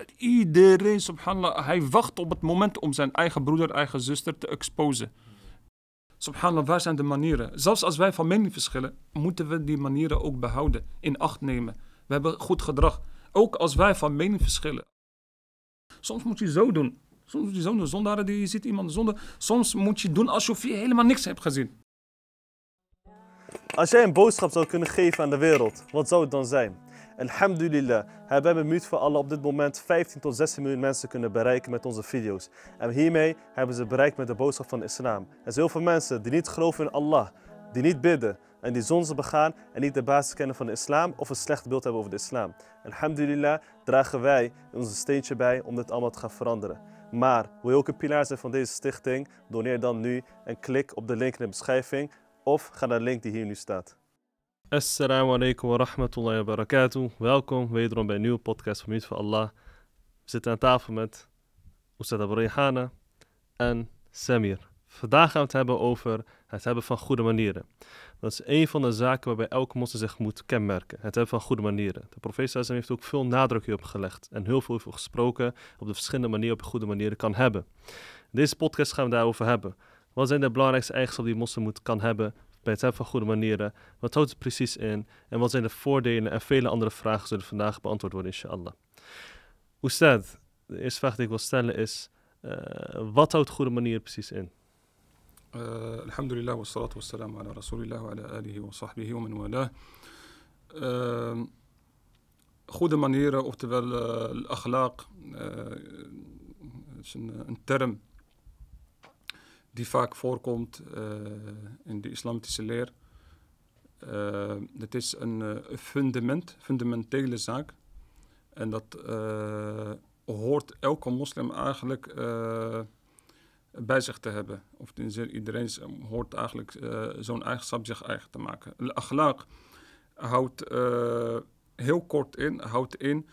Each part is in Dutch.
Iedereen, subhanallah, hij wacht op het moment om zijn eigen broeder, eigen zuster te exposen. Subhanallah, waar zijn de manieren? Zelfs als wij van mening verschillen, moeten we die manieren ook behouden, in acht nemen. We hebben goed gedrag. Ook als wij van mening verschillen. Soms moet je zo doen. Soms moet je zo doen. Zonder je ziet iemand zonder. Soms moet je doen alsof je helemaal niks hebt gezien. Als jij een boodschap zou kunnen geven aan de wereld, wat zou het dan zijn? Alhamdulillah, hebben we met Allah op dit moment 15 tot 16 miljoen mensen kunnen bereiken met onze video's. En hiermee hebben ze bereikt met de boodschap van de islam. Er zijn heel veel mensen die niet geloven in Allah, die niet bidden en die zonden begaan en niet de basis kennen van de islam of een slecht beeld hebben over de islam. Alhamdulillah dragen wij onze steentje bij om dit allemaal te gaan veranderen. Maar wil je ook een pilaar zijn van deze stichting? Doneer dan nu en klik op de link in de beschrijving of ga naar de link die hier nu staat. Assalamu alaikum wa rahmatullahi wa barakatuh. Welkom wederom bij een nieuwe podcast van Minuut voor Allah. We zitten aan tafel met Ustad Abu Rayhana en Samir. Vandaag gaan we het hebben over het hebben van goede manieren. Dat is een van de zaken waarbij elke moslim zich moet kenmerken. Het hebben van goede manieren. De profeet sallallahu heeft ook veel nadruk hierop gelegd en heel veel gesproken op de verschillende manieren op je goede manieren kan hebben. In deze podcast gaan we daarover hebben. Wat zijn de belangrijkste eigenschappen die een moslim kan hebben bij het hebben van goede manieren? Wat houdt het precies in? En wat zijn de voordelen en vele andere vragen zullen vandaag beantwoord worden, inshallah. Ustad, de eerste vraag die ik wil stellen is, wat houdt goede manieren precies in? Alhamdulillah, wassalatu wassalamu ala rasulillah wa ala alihi wa sahbihi wa man walah. Goede manieren, oftewel al-akhlaq, is een term die vaak voorkomt in de islamitische leer. Het is een fundamentele zaak. En dat hoort elke moslim eigenlijk bij zich te hebben. Of iedereen hoort eigenlijk zo'n eigenschap zich eigen te maken. Al-akhlaq houdt heel kort in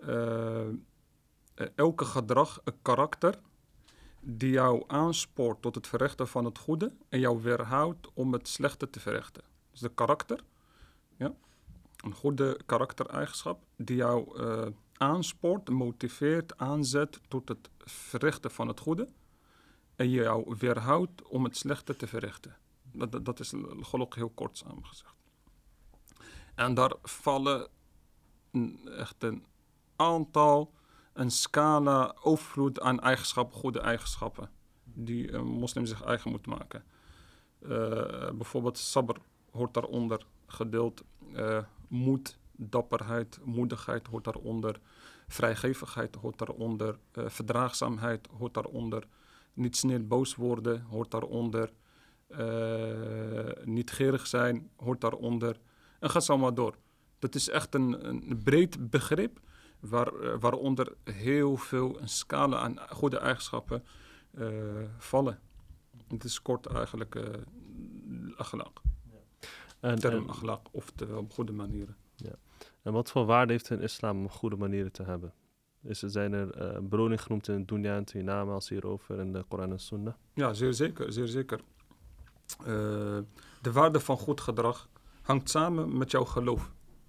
elke gedrag, een karakter die jou aanspoort tot het verrichten van het goede en jou weerhoudt om het slechte te verrichten. Dus de karakter, ja, een goede karaktereigenschap die jou aanspoort, motiveert, aanzet tot het verrichten van het goede en jou weerhoudt om het slechte te verrichten. Dat is gelukkig heel kort samengezegd. En daar vallen echt een aantal, een scala overvloed aan eigenschappen, goede eigenschappen, die een moslim zich eigen moet maken. Bijvoorbeeld sabr hoort daaronder gedeeld, moed, dapperheid, moedigheid hoort daaronder, vrijgevigheid hoort daaronder, verdraagzaamheid hoort daaronder, niet snel boos worden hoort daaronder, niet gierig zijn hoort daaronder. En ga zo maar door. Dat is echt een breed begrip waaronder heel veel een scala aan goede eigenschappen vallen. Het is kort eigenlijk akhlaq. Term akhlaq, oftewel op goede manieren. Ja. En wat voor waarde heeft het in islam om goede manieren te hebben? Zijn er beloningen genoemd in de dunya en Tinama als hierover in de Koran en Sunnah? Ja, zeer zeker. Zeer zeker. De waarde van goed gedrag hangt samen met jouw geloof.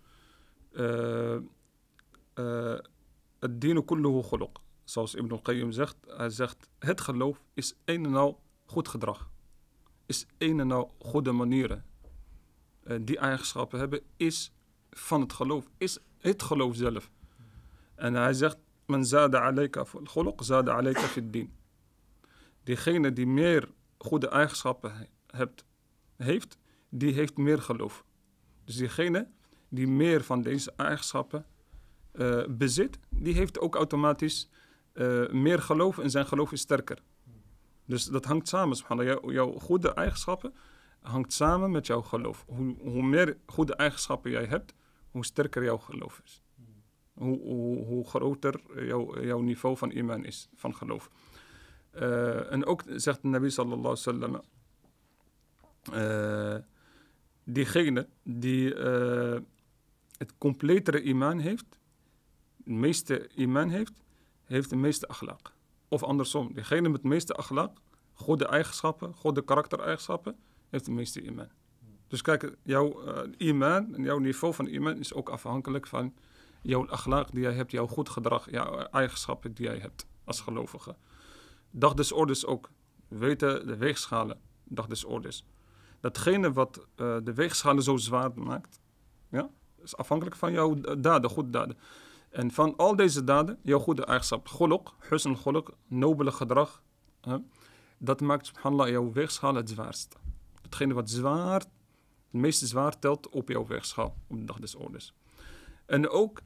Het dinu kulluhu khuluq. Zoals Ibn al-Qayyim zegt, hij zegt, het geloof is een en al goed gedrag. Is een en al goede manieren. Die eigenschappen hebben is van het geloof. Is het geloof zelf. En hij zegt, man zada alayka fil khuluq, zada alayka fid din. Diegene die meer goede eigenschappen heeft, die heeft meer geloof. Dus diegene die meer van deze eigenschappen bezit, die heeft ook automatisch meer geloof en zijn geloof is sterker. Dus dat hangt samen, subhanallah. Jouw goede eigenschappen hangt samen met jouw geloof. Hoe meer goede eigenschappen jij hebt, hoe sterker jouw geloof is. Hoe groter jouw niveau van iman is, van geloof. En ook zegt de Nabi sallallahu alaihi wasallam, diegene die het completere iman heeft, het meeste iman heeft de meeste akhlaq. Of andersom, diegene met de meeste akhlaq, goede eigenschappen, goede karaktereigenschappen, heeft de meeste iman. Dus kijk, jouw iman en jouw niveau van iman is ook afhankelijk van jouw akhlaq die jij hebt, jouw goed gedrag, jouw eigenschappen die jij hebt als gelovige. Dag des oordeels ook. We weten de weegschalen, dag des oordeels. Datgene wat de weegschalen zo zwaar maakt, ja, is afhankelijk van jouw daden, goede daden. En van al deze daden, jouw goede eigenschap, khuluq, husn khuluq, nobele gedrag, dat maakt subhanallah jouw weegschaal het zwaarste. Hetgene wat het meest zwaar telt op jouw weegschaal, op de dag des oordeels. En ook,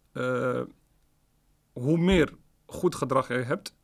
hoe meer goed gedrag jij hebt,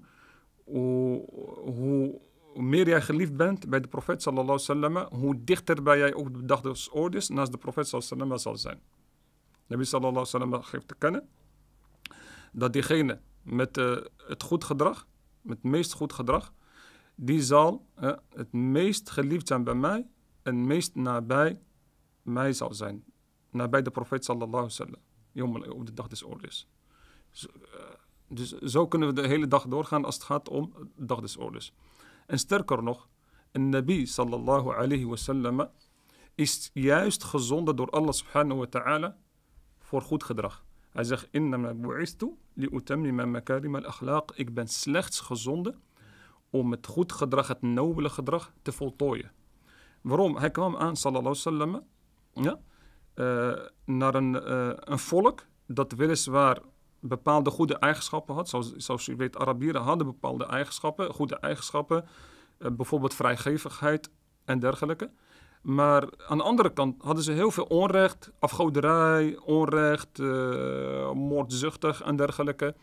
hoe meer jij geliefd bent bij de profeet sallallahu alaihi wasallam, hoe dichterbij jij ook de dag des oordeels naast de profeet sallallahu alaihi wasallam zal zijn. Nabi sallallahu alaihi wasallam geeft te kennen dat diegene met het goed gedrag, met het meest goed gedrag, die zal het meest geliefd zijn bij mij en meest nabij mij zal zijn. Nabij de profeet sallallahu alaihi wasallam, op de dag des oordeels. Dus zo kunnen we de hele dag doorgaan als het gaat om de dag des oordeels. En sterker nog, een Nabi sallallahu alaihi wasallam is juist gezonden door Allah subhanahu wa ta'ala voor goed gedrag. Hij zegt, innama bu'istu li utammima makarim al-akhlaq. Ik ben slechts gezonden om het goed gedrag, het nobele gedrag te voltooien. Waarom? Hij kwam aan, sallallahu alaihi wasallam, ja, naar een volk dat weliswaar bepaalde goede eigenschappen had. Zoals u weet, Arabieren hadden bepaalde eigenschappen, goede eigenschappen, bijvoorbeeld vrijgevigheid en dergelijke. Maar aan de andere kant hadden ze heel veel onrecht, afgoderij, onrecht, moordzuchtig en dergelijke.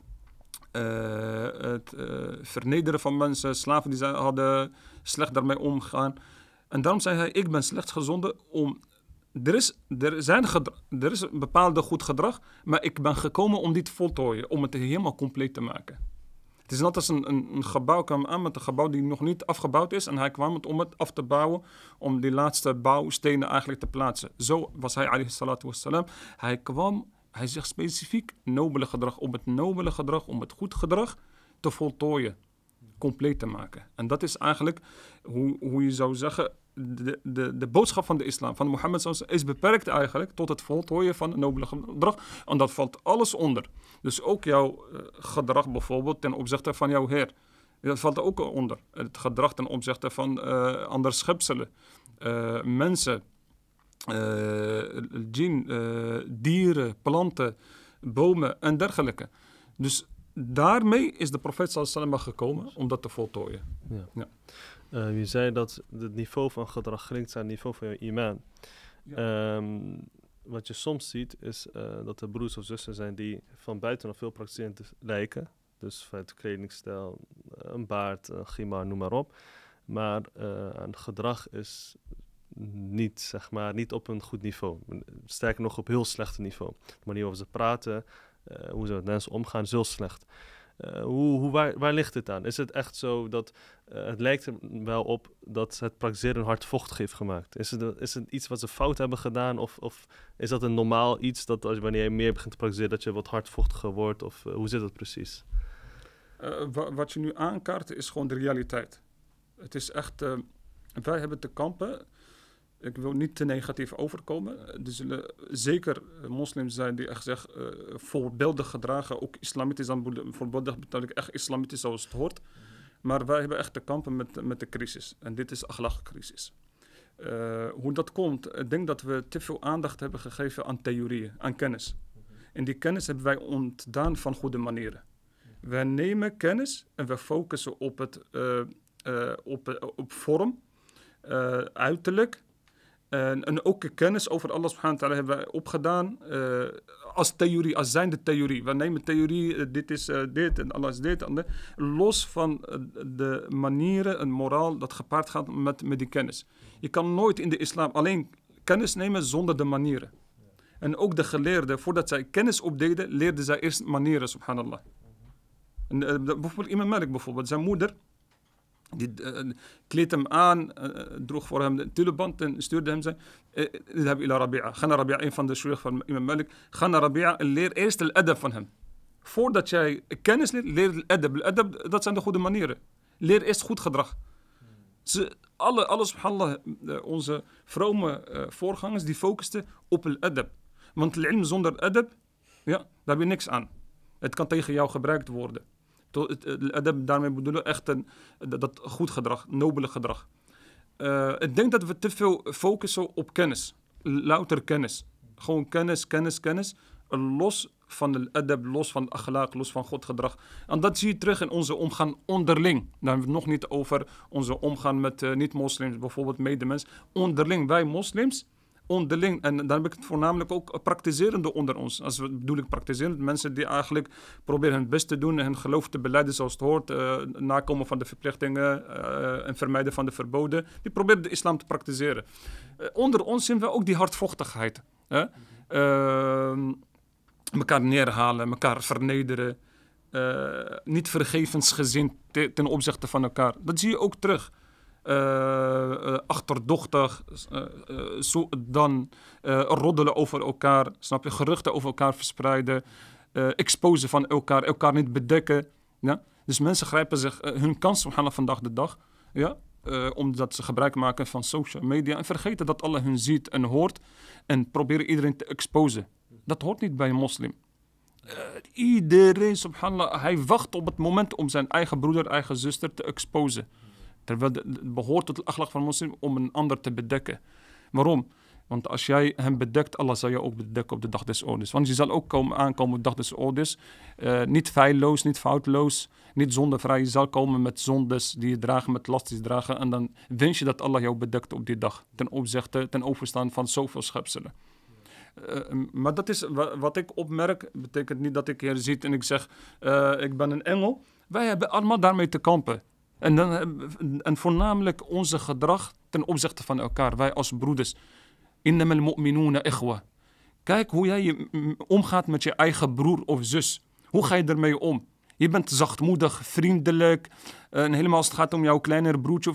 Het vernederen van mensen, slaven die ze hadden, slecht daarmee omgaan. En daarom zei hij, ik ben slechts gezonden om... Er is een bepaalde goed gedrag, maar ik ben gekomen om die te voltooien, om het helemaal compleet te maken. Het is net als een gebouw kwam aan met een gebouw die nog niet afgebouwd is en hij kwam om het af te bouwen, om die laatste bouwstenen eigenlijk te plaatsen. Zo was hij, alayhi salatu wassalam. Hij zegt specifiek nobele gedrag, om het nobele gedrag, om het goed gedrag te voltooien, compleet te maken. En dat is eigenlijk, hoe je zou zeggen, de boodschap van de islam, van Mohammed, is beperkt eigenlijk tot het voltooien van het nobele gedrag. En dat valt alles onder. Dus ook jouw gedrag bijvoorbeeld ten opzichte van jouw Heer. Dat valt er ook onder. Het gedrag ten opzichte van andere schepselen, mensen, djinn, dieren, planten, bomen en dergelijke. Dus daarmee is de profeet sallallahu alaihi wasallam gekomen om dat te voltooien. Ja. Je zei dat het niveau van gedrag gelinkt aan het niveau van je iman. Ja. Wat je soms ziet is dat er broers of zussen zijn die van buiten nog veel praktiserend lijken. Dus vanuit kledingstijl, een baard, een gimar, noem maar op. Maar aan gedrag is niet op een goed niveau. Sterker nog op heel slecht niveau. De manier waarop ze praten, hoe ze met mensen omgaan, is heel slecht. Waar ligt het aan? Is het echt zo dat het lijkt er wel op dat het praktiseren hard vochtig heeft gemaakt? Is het iets wat ze fout hebben gedaan? Of is dat een normaal iets dat wanneer je meer begint te praktiseren dat je wat hardvochtiger wordt? Of hoe zit dat precies? Wat je nu aankaart is gewoon de realiteit. Het is echt, wij hebben te kampen. Ik wil niet te negatief overkomen. Er zullen zeker moslims zijn die echt voorbeeldig gedragen. Ook islamitisch, dan voorbeeldig bedoel ik echt islamitisch zoals het hoort. Maar wij hebben echt te kampen met de crisis. En dit is akhlaq-crisis. Hoe dat komt, ik denk dat we te veel aandacht hebben gegeven aan theorieën, aan kennis. En die kennis hebben wij ontdaan van goede manieren. Wij nemen kennis en we focussen op vorm, uiterlijk. En ook kennis over Allah subhanahu wa ta'ala hebben wij opgedaan als theorie, als zijnde theorie. We nemen theorie, dit is dit en Allah is dit. En los van de manieren en moraal dat gepaard gaat met die kennis. Je kan nooit in de islam alleen kennis nemen zonder de manieren. En ook de geleerden, voordat zij kennis opdeden, leerden zij eerst manieren, subhanallah. En, bijvoorbeeld Imam Malik bijvoorbeeld, zijn moeder... Die kleed hem aan, droeg voor hem de tulband en stuurde hem zijn. Ga naar Rabi'a, een van de shuyukh van Imam Malik. Ga naar Rabi'a en leer eerst de adab van hem. Voordat jij kennis leert, leer de adab. De adab, dat zijn de goede manieren. Leer eerst goed gedrag. Alle subhanallah, onze vrome voorgangers, die focusten op de adab. Want ilm zonder adab Ja, daar heb je niks aan. Het kan tegen jou gebruikt worden. Daarmee bedoelen we echt dat goed gedrag, nobele gedrag. Ik denk dat we te veel focussen op kennis. Louter kennis. Gewoon kennis. Los van de adab, los van akhlaq, los van goed gedrag. En dat zie je terug in onze omgang onderling. Dan hebben we het nog niet over onze omgang met niet-moslims, bijvoorbeeld medemens. Onderling, wij moslims, onderling. En dan heb ik het voornamelijk ook praktiserende onder ons. Als we bedoel ik praktiserend, mensen die eigenlijk proberen hun best te doen en hun geloof te belijden zoals het hoort. Nakomen van de verplichtingen en vermijden van de verboden. Die proberen de islam te praktiseren. Onder ons zien we ook die hardvochtigheid. Elkaar neerhalen, elkaar vernederen. Niet vergevensgezind ten opzichte van elkaar. Dat zie je ook terug. Achterdochtig, roddelen over elkaar, snap je? Geruchten over elkaar verspreiden, exposen van elkaar niet bedekken. Ja? Dus mensen grijpen zich hun kans vandaag de dag, ja? Omdat ze gebruik maken van social media en vergeten dat Allah hun ziet en hoort en proberen iedereen te exposen. Dat hoort niet bij een moslim. Iedereen, subhanallah, hij wacht op het moment om zijn eigen broeder, eigen zuster te exposen. Terwijl het behoort tot het akhlaq van een moslim om een ander te bedekken. Waarom? Want als jij hem bedekt, Allah zal je ook bedekken op de dag des oordeels. Want je zal ook aankomen op de dag des oordeels. Niet feilloos, niet foutloos, niet zondevrij. Je zal komen met zondes die je dragen, met last die je dragen. En dan wens je dat Allah jou bedekt op die dag. Ten overstaan van zoveel schepselen. Maar dat is wat ik opmerk. Betekent niet dat ik hier zit en ik zeg, ik ben een engel. Wij hebben allemaal daarmee te kampen. En voornamelijk onze gedrag ten opzichte van elkaar. Wij als broeders. Innamal mu'minuna ikhwa. Kijk hoe jij omgaat met je eigen broer of zus. Hoe ga je ermee om? Je bent zachtmoedig, vriendelijk. En helemaal als het gaat om jouw kleinere broertje of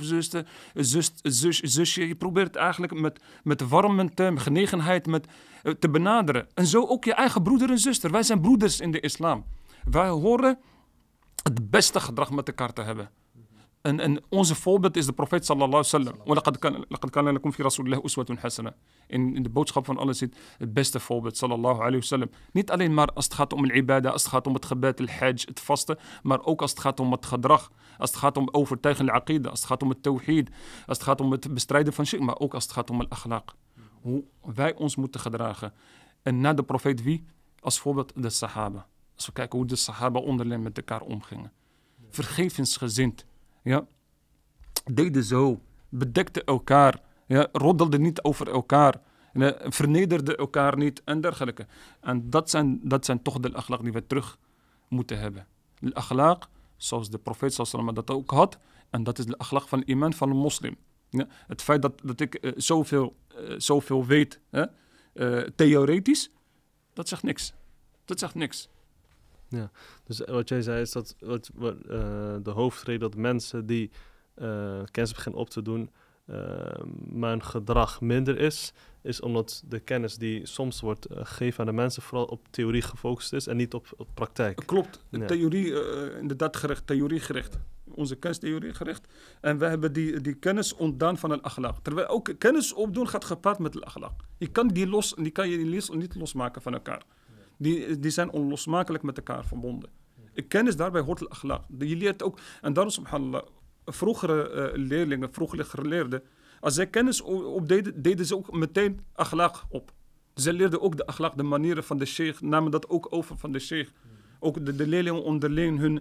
zusje. Je probeert het eigenlijk met warmte, met genegenheid te benaderen. En zo ook je eigen broeder en zuster. Wij zijn broeders in de islam. Wij horen het beste gedrag met elkaar te hebben. En onze voorbeeld is de profeet sallallahu alaihi wasallam. Laqad kana lakum fi rasulillah uswatun hasana. In de boodschap van Allah zit het beste voorbeeld sallallahu alaihi wasallam. Niet alleen maar als het gaat om al-ibada, als het gaat om het gebed, al-hajj, het vasten, maar ook als het gaat om het gedrag, als het gaat om overtuigen al-aqida, als het gaat om het tawhid, als het gaat om het bestrijden van shirk, maar ook als het gaat om al-akhlaq. Hoe wij ons moeten gedragen. En na de profeet wie? Als voorbeeld de sahaba. Als we kijken hoe de sahaba onderling met elkaar omgingen. Vergevensgezind. Ja, deden zo, bedekten elkaar, ja, roddelden niet over elkaar, vernederden elkaar niet en dergelijke. En dat zijn toch de akhlaq die we terug moeten hebben. De akhlaq, zoals de profeet sallallahu alaihi wasallam dat ook had, en dat is de akhlaq van iman van een moslim. Ja, het feit dat ik zoveel weet, theoretisch, dat zegt niks. Dat zegt niks. Ja, dus wat jij zei is dat de hoofdreden dat mensen die kennis beginnen op te doen, maar hun gedrag minder is omdat de kennis die soms wordt gegeven aan de mensen vooral op theorie gefocust is en niet op praktijk. Klopt, Ja. theorie, inderdaad theoriegericht. Onze kennis theoriegericht. En we hebben die kennis ontdaan van het akhlaq. Terwijl ook kennis opdoen gaat gepaard met het akhlaq. Je kan die niet losmaken van elkaar. Die zijn onlosmakelijk met elkaar verbonden. Kennis daarbij hoort het akhlaq. Je leert ook, en daarom subhanallah, vroegere leerlingen, vroegere geleerden, als zij kennis opdeden, deden ze ook meteen akhlaq op. Zij leerden ook de akhlaq, de manieren van de sheikh, namen dat ook over van de sheikh. Ook de leerlingen onderling,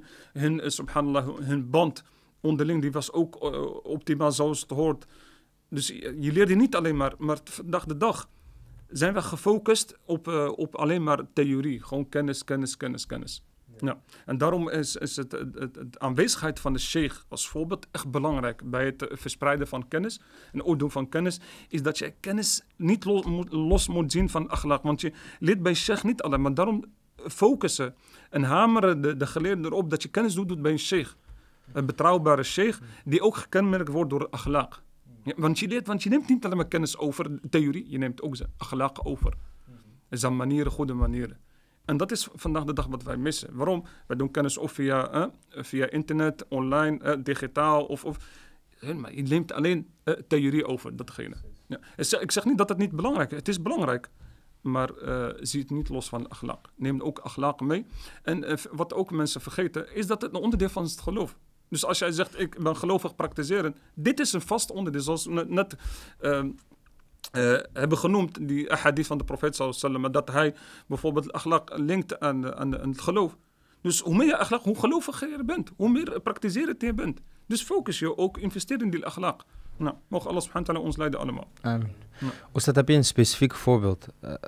hun band onderling, die was ook optimaal zoals het hoort. Dus je leerde niet alleen maar vandaag de dag zijn we gefocust op alleen maar theorie. Gewoon kennis. Ja. En daarom is het aanwezigheid van de sheikh als voorbeeld echt belangrijk bij het verspreiden van kennis en opdoen van kennis, is dat je kennis niet los moet zien van akhlaq. Want je leert bij sheikh niet alleen, maar daarom focussen en hameren de geleerden erop dat je kennis doet bij een sheikh. Een betrouwbare sheikh die ook gekenmerkt wordt door akhlaq. Ja, want je neemt niet alleen maar kennis over theorie, je neemt ook zijn akhlaq over. Zijn manieren, goede manieren. En dat is vandaag de dag wat wij missen. Waarom? Wij doen kennis of via internet, online, digitaal. Maar je neemt alleen theorie over, datgene. Ja. Ik zeg niet dat het niet belangrijk is. Het is belangrijk. maar zie het niet los van akhlaq. Neem ook akhlaq mee. En wat ook mensen vergeten, is dat het een onderdeel van het geloof. Dus als jij zegt, ik ben gelovig praktiseren, dit is een vast onderdeel, zoals we net hebben genoemd, die ahadith van de profeet sallallahu alaihi wasallam, dat hij bijvoorbeeld akhlaq linkt aan het geloof. Dus hoe meer je akhlaq, hoe geloviger je bent, hoe meer praktiserend je bent. Dus focus je ook, investeer in die akhlaq. Nou, mogen Allah subhanahu wa ta'ala ons leiden allemaal. Amen. Oestad, heb je een specifiek voorbeeld?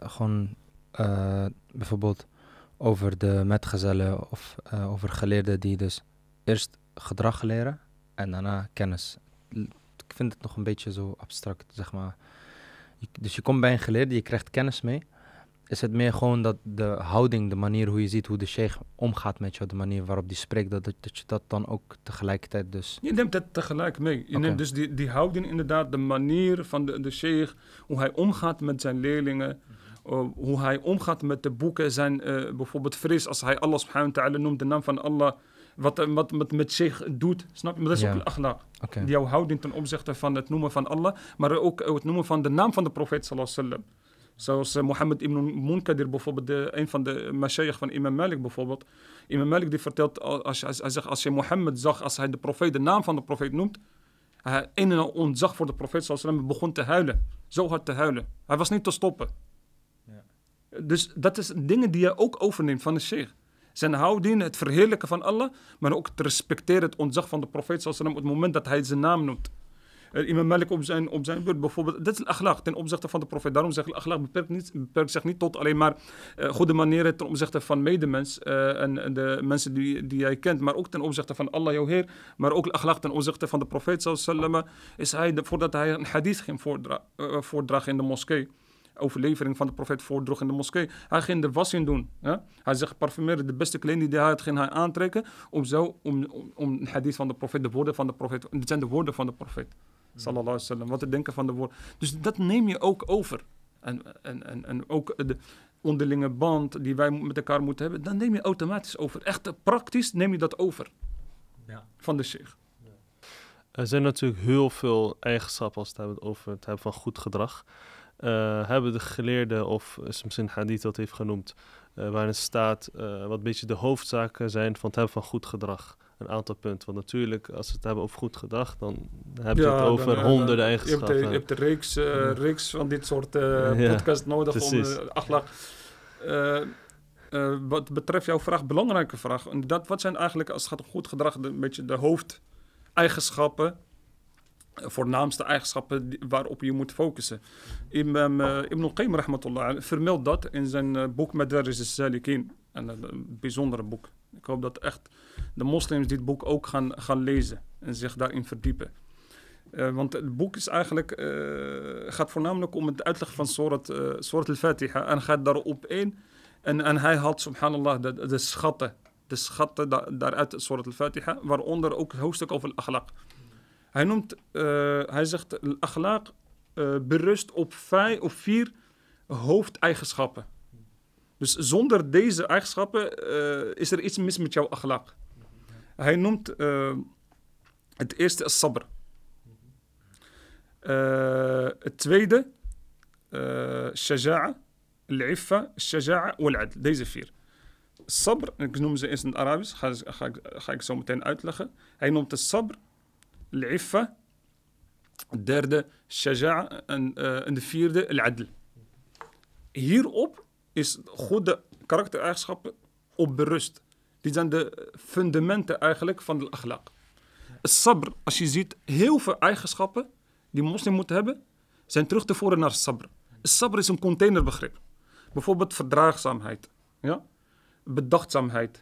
Bijvoorbeeld over de metgezellen of over geleerden die dus eerst gedrag leren en daarna kennis. Ik vind het nog een beetje zo abstract, zeg maar. Dus je komt bij een geleerde, je krijgt kennis mee. Is het meer gewoon dat de houding, de manier hoe je ziet hoe de sheikh omgaat met jou, de manier waarop die spreekt, dat je dat dan ook tegelijkertijd dus... Je neemt het tegelijk mee. Je neemt dus die houding inderdaad, de manier van de sheikh, hoe hij omgaat met zijn leerlingen, hoe hij omgaat met de boeken, zijn bijvoorbeeld vrees als hij Allah subhanahu wa ta'ala noemt, de naam van Allah, wat met sheikh doet, snap je? Maar dat is ook akhlaq. Okay. Jouw houding ten opzichte van het noemen van Allah, maar ook het noemen van de naam van de profeet sallallahu alaihi wasallam. Zoals Mohammed ibn Munkadir bijvoorbeeld, een van de mashayikh van Imam Malik bijvoorbeeld. Imam Malik die vertelt, hij zegt, als je Mohammed zag, als hij de naam van de profeet noemt, hij een en al ontzag voor de profeet sallallahu alaihi wasallam, begon te huilen. Zo hard te huilen. Hij was niet te stoppen. Ja. Dus dat is dingen die je ook overneemt van de sheikh. Zijn houding, het verheerlijken van Allah, maar ook het respecteren, het ontzag van de profeet sallallahu alaihi wasallam op het moment dat hij zijn naam noemt. Imam Malik op zijn beurt bijvoorbeeld, dat is akhlaq ten opzichte van de profeet. Daarom zeg ik, akhlaq beperkt zich niet tot alleen maar goede manieren ten opzichte van medemens en de mensen die jij kent, maar ook ten opzichte van Allah, jouw Heer, maar ook akhlaq ten opzichte van de profeet sallallahu alaihi wasallam, is hij, voordat hij een hadith ging voordragen in de moskee, overlevering van de profeet voordroeg in de moskee, hij ging de was in doen. Ja? Hij zegt, parfumeerde de beste kleding die hij had, ging hij aantrekken, om een hadith van de profeet, de woorden van de profeet, dit zijn de woorden van de profeet. Sallallahu alaihi wasallam, wat te denken van de woorden. Dus dat neem je ook over. En ook de onderlinge band die wij met elkaar moeten hebben, dan neem je automatisch over. Echt praktisch neem je dat over. Ja. Van de sheikh. Ja. Er zijn natuurlijk heel veel eigenschappen als we het hebben over het hebben van goed gedrag. Hebben de geleerden, of is misschien hadith dat heeft genoemd, waarin staat wat een beetje de hoofdzaken zijn van het hebben van goed gedrag. Een aantal punten. Want natuurlijk, als we het hebben over goed gedrag, dan heb je het over honderden eigenschappen. Je hebt de reeks van dit soort podcasts nodig precies. Om akhlaq. Wat betreft jouw vraag, belangrijke vraag. Inderdaad, wat zijn eigenlijk, als het gaat om goed gedrag, een beetje de hoofdeigenschappen, voornaamste eigenschappen waarop je moet focussen. Ibn al-Qayyim rahmatullah vermeldt dat in zijn boek Madarij as-Salikin. Een bijzondere boek. Ik hoop dat echt de moslims dit boek ook gaan lezen en zich daarin verdiepen. Want het boek is eigenlijk, gaat voornamelijk om het uitleggen van Surat al-Fatiha en gaat daarop in. En hij had, subhanallah, de schatten daaruit Surat al-Fatiha, waaronder ook het hoofdstuk over al-akhlaq. Hij zegt, al-akhlaq berust op 4 hoofdeigenschappen. Dus zonder deze eigenschappen is er iets mis met jouw akhlaq. Hij noemt het eerste as-sabr. Het tweede, shaja'a, al-iffa, shaja'a wal-adl. Deze 4. Sabr, ik noem ze eerst in het Arabisch, ga ik zo meteen uitleggen. Hij noemt de sabr, al-iffa, het derde, shaja'a en de vierde, al-adl. Hierop is goede karaktereigenschappen op berust. Die zijn de fundamenten eigenlijk van de akhlaq. Sabr, als je ziet, heel veel eigenschappen die een moslim moet hebben, zijn terug te voeren naar sabr. Sabr is een containerbegrip. Bijvoorbeeld verdraagzaamheid, ja? Bedachtzaamheid,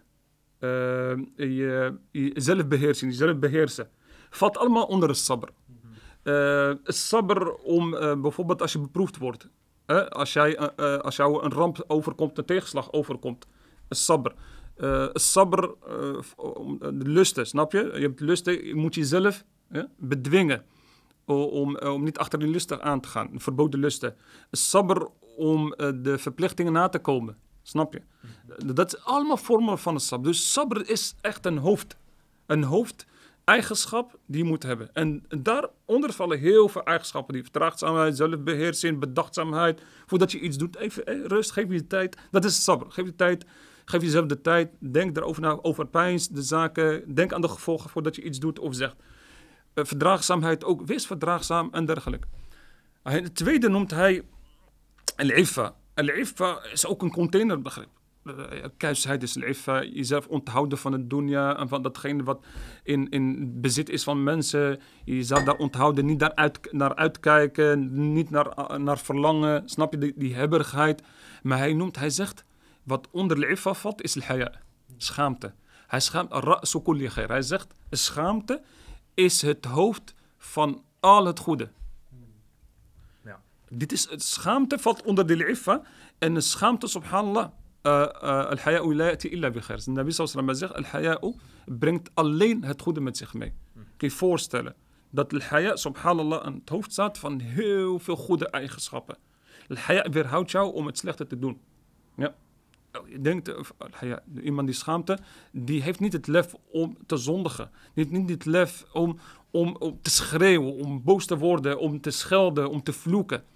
zelfbeheersing, jezelf beheersen. Valt allemaal onder de sabr. Sabr om bijvoorbeeld als je beproefd wordt. Als jou een ramp overkomt, een tegenslag overkomt. Sabr. Sabr, de lusten, snap je? Je hebt lusten, je moet jezelf bedwingen. Om niet achter die lusten aan te gaan. Verboden lusten. Sabr om de verplichtingen na te komen. Snap je? Dat is allemaal vormen van een sabr. Dus sabr is echt een eigenschap die je moet hebben. En daaronder vallen heel veel eigenschappen. Die verdraagzaamheid, zelfbeheersing, bedachtzaamheid. Voordat je iets doet, even rust, geef je tijd. Dat is sabr. Geef je tijd, geef jezelf de tijd. Denk erover na, overpeins de zaken. Denk aan de gevolgen voordat je iets doet of zegt. Verdraagzaamheid ook, wees verdraagzaam en dergelijke. Het tweede noemt hij al-iffa. Al-iffa is ook een containerbegrip. Kuisheid is al-iffa, jezelf onthouden van het dunya en van datgene wat in bezit is van mensen. Je zal daar onthouden, niet naar uitkijken, niet naar verlangen. Snap je, die hebberigheid. Maar hij zegt, wat onder al-iffa valt, is al-haya. Schaamte. Hij schaamt, ra'su kulli khair. Hij zegt, schaamte is het hoofd van al het goede. Ja. Dit is, schaamte valt onder de al-iffa. En de schaamte, subhanallah, al-haya'u la ya'ti illa bi khair. De Nabi sallallahu alaihi wasallam zegt, al-haya'u brengt alleen het goede met zich mee. Kun je voorstellen dat al-haya, subhanallah, aan het hoofd staat van heel veel goede eigenschappen. Al-haya weerhoudt jou om het slechte te doen. Ja. Je denkt, iemand die schaamte, die heeft niet het lef om te zondigen. Die heeft niet het lef om te schreeuwen, om boos te worden, om te schelden, om te vloeken.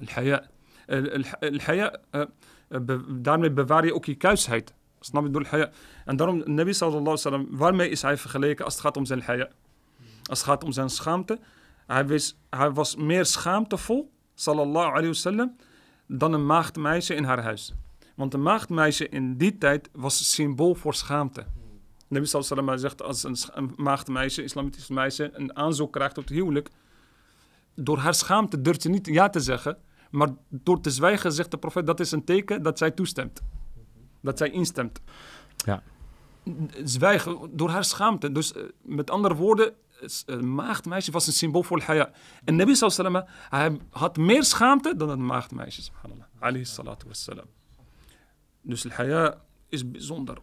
Al-haya, daarmee bewaar je ook je kuisheid. Snap je, door al-haya. En daarom, Nabi sallallahu alaihi wasallam, waarmee is hij vergeleken als het gaat om zijn haya? Als het gaat om zijn schaamte. Hij was meer schaamtevol, sallallahu alaihi wasallam, dan een maagdmeisje in haar huis. Want een maagdmeisje in die tijd was symbool voor schaamte. Nabi sallallahu alaihi wasallam zegt, als een maagdmeisje, islamitisch meisje, een aanzoek krijgt tot huwelijk, door haar schaamte durft ze niet ja te zeggen, maar door te zwijgen zegt de profeet, dat is een teken dat zij toestemt. Dat zij instemt. Ja. Zwijgen door haar schaamte. Dus met andere woorden, een maagdmeisje was een symbool voor haya. En Nabi sallallahu alaihi wasallam, hij had meer schaamte dan een maagdmeisje, subhanallah. Alayhi salatu wassalam. Dus al-haya is bijzonder.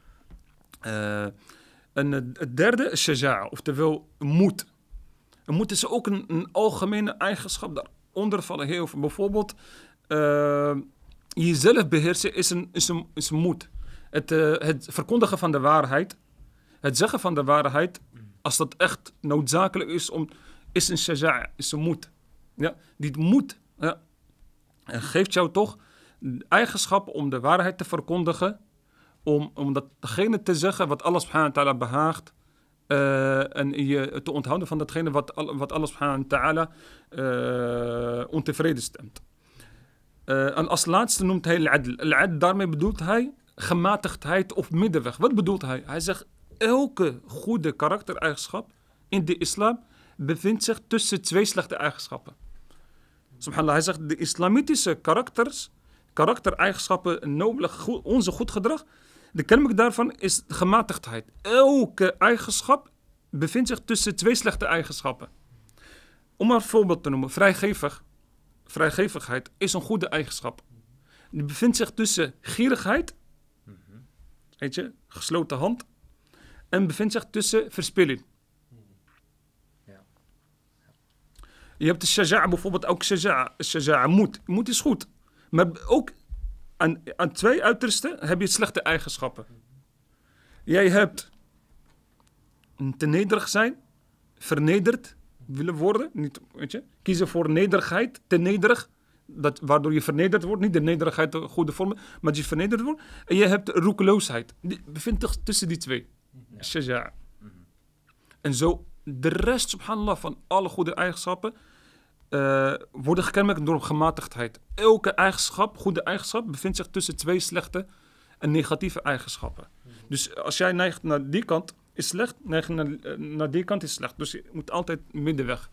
En het derde is shaja'a, oftewel moed. En moed is ook een algemene eigenschap. Daaronder vallen heel veel. Bijvoorbeeld, jezelf beheersen is een moed. Het verkondigen van de waarheid, het zeggen van de waarheid, als dat echt noodzakelijk is een shaja'a, is een moed. Ja, die moed geeft jou toch de eigenschap om de waarheid te verkondigen, om datgene te zeggen wat Allah subhanahu wa ta'ala behaagt, en je te onthouden van datgene wat Allah subhanahu wa ta'ala ontevreden stemt. En als laatste noemt hij al-adl. Al-adl, daarmee bedoelt hij gematigdheid of middenweg. Wat bedoelt hij? Hij zegt, elke goede karaktereigenschap in de islam bevindt zich tussen twee slechte eigenschappen. Subhanallah, hij zegt, de islamitische karaktereigenschappen, nobele, onze goed gedrag, de kenmerk daarvan is gematigdheid. Elke eigenschap bevindt zich tussen twee slechte eigenschappen. Om maar een voorbeeld te noemen, vrijgevigheid is een goede eigenschap. Die bevindt zich tussen gierigheid, weet je, gesloten hand, en bevindt zich tussen verspilling. Je hebt de shaja'a bijvoorbeeld, ook shaja'a, moed. Moed is goed. Maar ook aan twee uitersten heb je slechte eigenschappen. Jij hebt te nederig zijn, vernederd willen worden. Niet, weet je, kiezen voor nederigheid, te nederig. Waardoor je vernederd wordt. Niet de nederigheid de goede vormen, maar dat je vernederd wordt. En je hebt roekeloosheid. Die bevindt zich tussen die twee. Shaja'a. En zo de rest, subhanallah, van alle goede eigenschappen worden gekenmerkt door gematigdheid. Elke goede eigenschap bevindt zich tussen twee slechte en negatieve eigenschappen. Dus als jij neigt naar die kant, is slecht. Neigt naar die kant is slecht. Dus je moet altijd middenweg.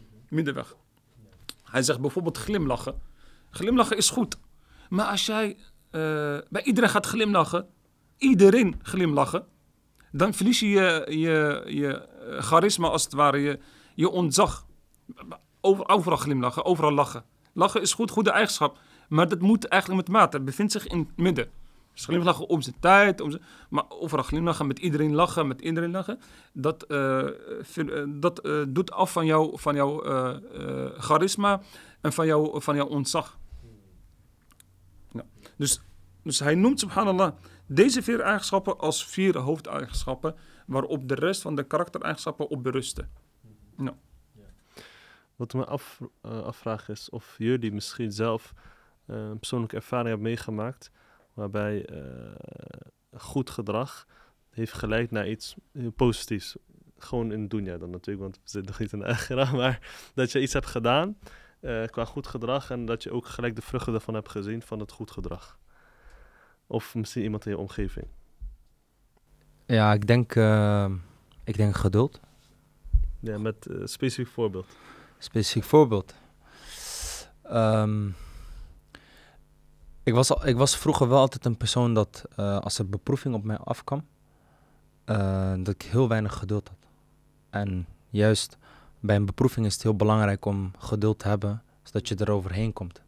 Hij zegt bijvoorbeeld glimlachen. Glimlachen is goed. Maar als jij bij iedereen gaat glimlachen, dan verlies je je charisma als het ware, je ontzag. Overal glimlachen, overal lachen. Lachen is goed, goede eigenschap. Maar dat moet eigenlijk met mate. Het bevindt zich in het midden. Dus glimlachen om zijn tijd. Maar overal glimlachen, met iedereen lachen. Dat doet af van jouw charisma en van jouw ontzag. Ja. Dus hij noemt, subhanallah, Deze 4 eigenschappen als 4 hoofdeigenschappen waarop de rest van de karaktereigenschappen op berusten. Nou. Wat ik me afvraag is of jullie misschien zelf een persoonlijke ervaring hebben meegemaakt waarbij goed gedrag heeft geleid naar iets heel positiefs. Gewoon in dunya dan natuurlijk, want we zitten nog niet in de akhira, maar dat je iets hebt gedaan qua goed gedrag en dat je ook gelijk de vruchten ervan hebt gezien van het goed gedrag. Of misschien iemand in je omgeving. Ja, ik denk geduld. Ja, met een specifiek voorbeeld. Specifiek voorbeeld. Ik was vroeger wel altijd een persoon dat als er beproeving op mij afkwam, dat ik heel weinig geduld had. En juist bij een beproeving is het heel belangrijk om geduld te hebben, zodat je er overheen komt.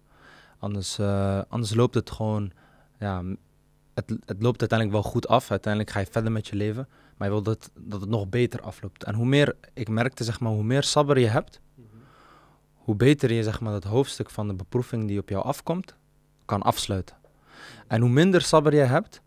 Anders loopt het gewoon, ja, het loopt uiteindelijk wel goed af. Uiteindelijk ga je verder met je leven, maar je wil dat het nog beter afloopt. En hoe meer, ik merkte zeg maar, hoe meer sabber je hebt, hoe beter je zeg maar dat hoofdstuk van de beproeving die op jou afkomt, kan afsluiten. En hoe minder sabber je hebt,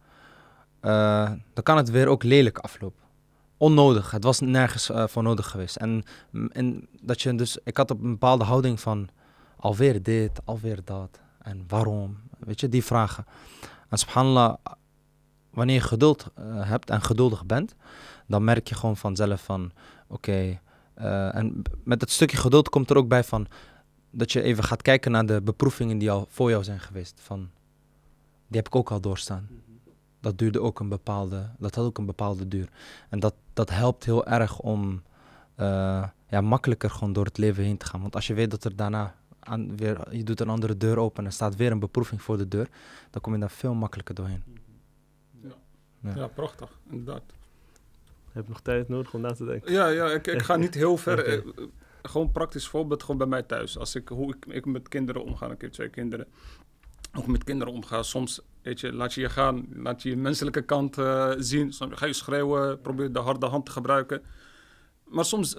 dan kan het weer ook lelijk aflopen. Onnodig, het was nergens voor nodig geweest. En dat je dus, ik had een bepaalde houding van alweer dit, alweer dat. En waarom? Weet je, die vragen. En subhanallah, wanneer je geduld hebt en geduldig bent, dan merk je gewoon vanzelf van, oké. En met dat stukje geduld komt er ook bij van, dat je even gaat kijken naar de beproevingen die al voor jou zijn geweest. Van, die heb ik ook al doorstaan. Dat had ook een bepaalde duur. En dat helpt heel erg om makkelijker gewoon door het leven heen te gaan. Want als je weet dat er daarna je doet een andere deur open en er staat weer een beproeving voor de deur, dan kom je daar veel makkelijker doorheen. Ja, prachtig, inderdaad. Heb je nog tijd nodig om na te denken? Ja, ik ga niet heel ver. Okay. Gewoon een praktisch voorbeeld, gewoon bij mij thuis. Hoe ik met kinderen omga, ik heb 2 kinderen. Hoe ik met kinderen omga, soms weet je, laat je gaan, laat je je menselijke kant zien. Soms ga je schreeuwen, probeer de harde hand te gebruiken. Maar soms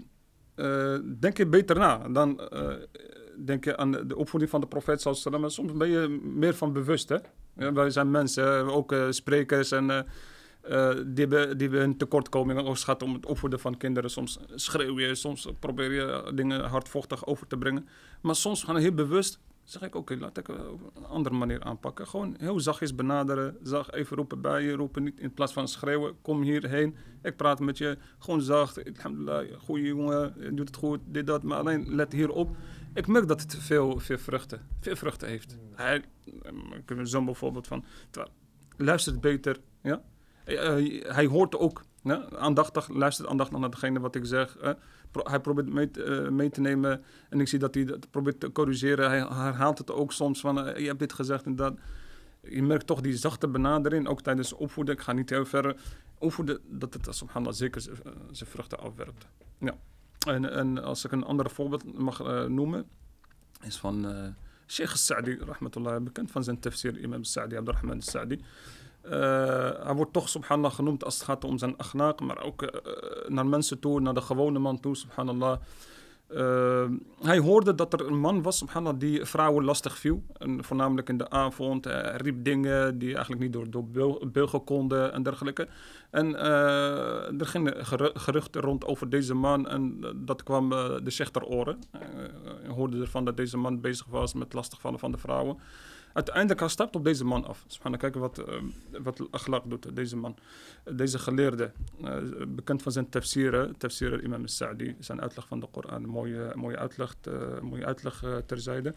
denk je beter na. Dan denk je aan de opvoeding van de profeet sallallahu alaihi wasallam. Soms ben je meer van bewust, hè. Ja, wij zijn mensen, ook sprekers en die hebben hun tekortkomingen. Als het gaat om het opvoeden van kinderen. Soms schreeuw je, soms probeer je dingen hardvochtig over te brengen. Maar soms gaan we heel bewust, zeg ik oké, laat ik op een andere manier aanpakken. Gewoon heel zachtjes benaderen, even roepen bij je, roepen niet in plaats van schreeuwen. Kom hierheen, ik praat met je, gewoon zacht. Alhamdulillah, goeie jongen, je doet het goed, dit, dat. Maar alleen let hierop. Ik merk dat het veel vruchten heeft. Ik heb zo'n bijvoorbeeld van, luistert beter, ja. Hij hoort ook, ja, luistert aandachtig naar degene wat ik zeg. Hij probeert mee te nemen en ik zie dat hij dat probeert te corrigeren. Hij herhaalt het ook soms van, je hebt dit gezegd en dat. Je merkt toch die zachte benadering, ook tijdens opvoeden. Ik ga niet heel ver opvoeden, dat het subhanallah zeker zijn vruchten afwerpt. Ja. En als ik een ander voorbeeld mag noemen, is van Sheikh Sa'di, rahmatullah, bekend van zijn tafsir, imam Sa'di, Abdurrahman Sa'di. Hij wordt toch subhanallah genoemd als het gaat om zijn akhlaq, maar ook naar mensen toe, naar de gewone man toe, subhanallah. Hij hoorde dat er een man was, subhanallah, die vrouwen lastig viel. En voornamelijk in de avond. Hij riep dingen die eigenlijk niet door beugel konden en dergelijke. En er gingen geruchten rond over deze man. En dat kwam de sheikh ter oren. Hij hoorde ervan dat deze man bezig was met lastigvallen van de vrouwen. Uiteindelijk hij stapt op deze man af. Kijken wat akhlaq doet, deze man. Deze geleerde, bekend van zijn tafsir imam Sa'di, zijn uitleg van de Koran. Mooie uitleg terzijde.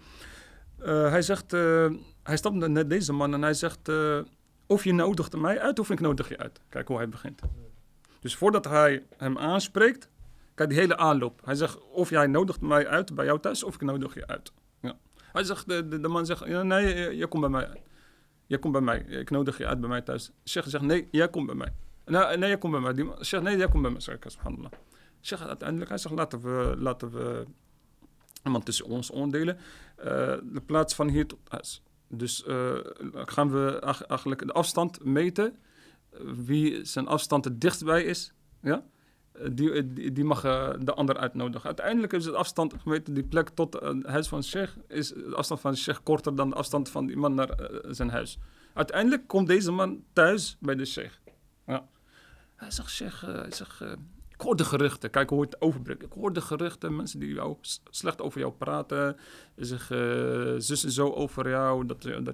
Hij stapt naar deze man en hij zegt, of je nodigt mij uit of ik nodig je uit. Kijk hoe hij begint. Dus voordat hij hem aanspreekt, kijk die hele aanloop. Hij zegt, of jij nodigt mij uit bij jou thuis of ik nodig je uit. Hij zegt, de man zegt, ja, nee, je komt bij mij. Je komt bij mij. Ik nodig je uit bij mij thuis. Sheikh zegt, nee, jij komt bij mij. Nee, jij komt bij mij. Die zegt, nee, jij komt bij mij. Zeg ik, subhanallah. Sheikh uiteindelijk, hij zegt, laten we iemand tussen ons oordelen. De plaats van hier tot huis. Dus gaan we eigenlijk de afstand meten. Wie zijn afstand het dichtst bij is, ja? Die mag de ander uitnodigen. Uiteindelijk is het afstand gemeten, die plek tot het huis van Sheikh, is de afstand van Sheikh korter dan de afstand van die man naar zijn huis. Uiteindelijk komt deze man thuis bij de sheikh. Ja. Hij zegt, sheikh, ik hoor de geruchten. Kijk hoe het overbrengt. Ik hoor de geruchten, mensen die jou slecht over jou praten. Zeggen zus en zo over jou.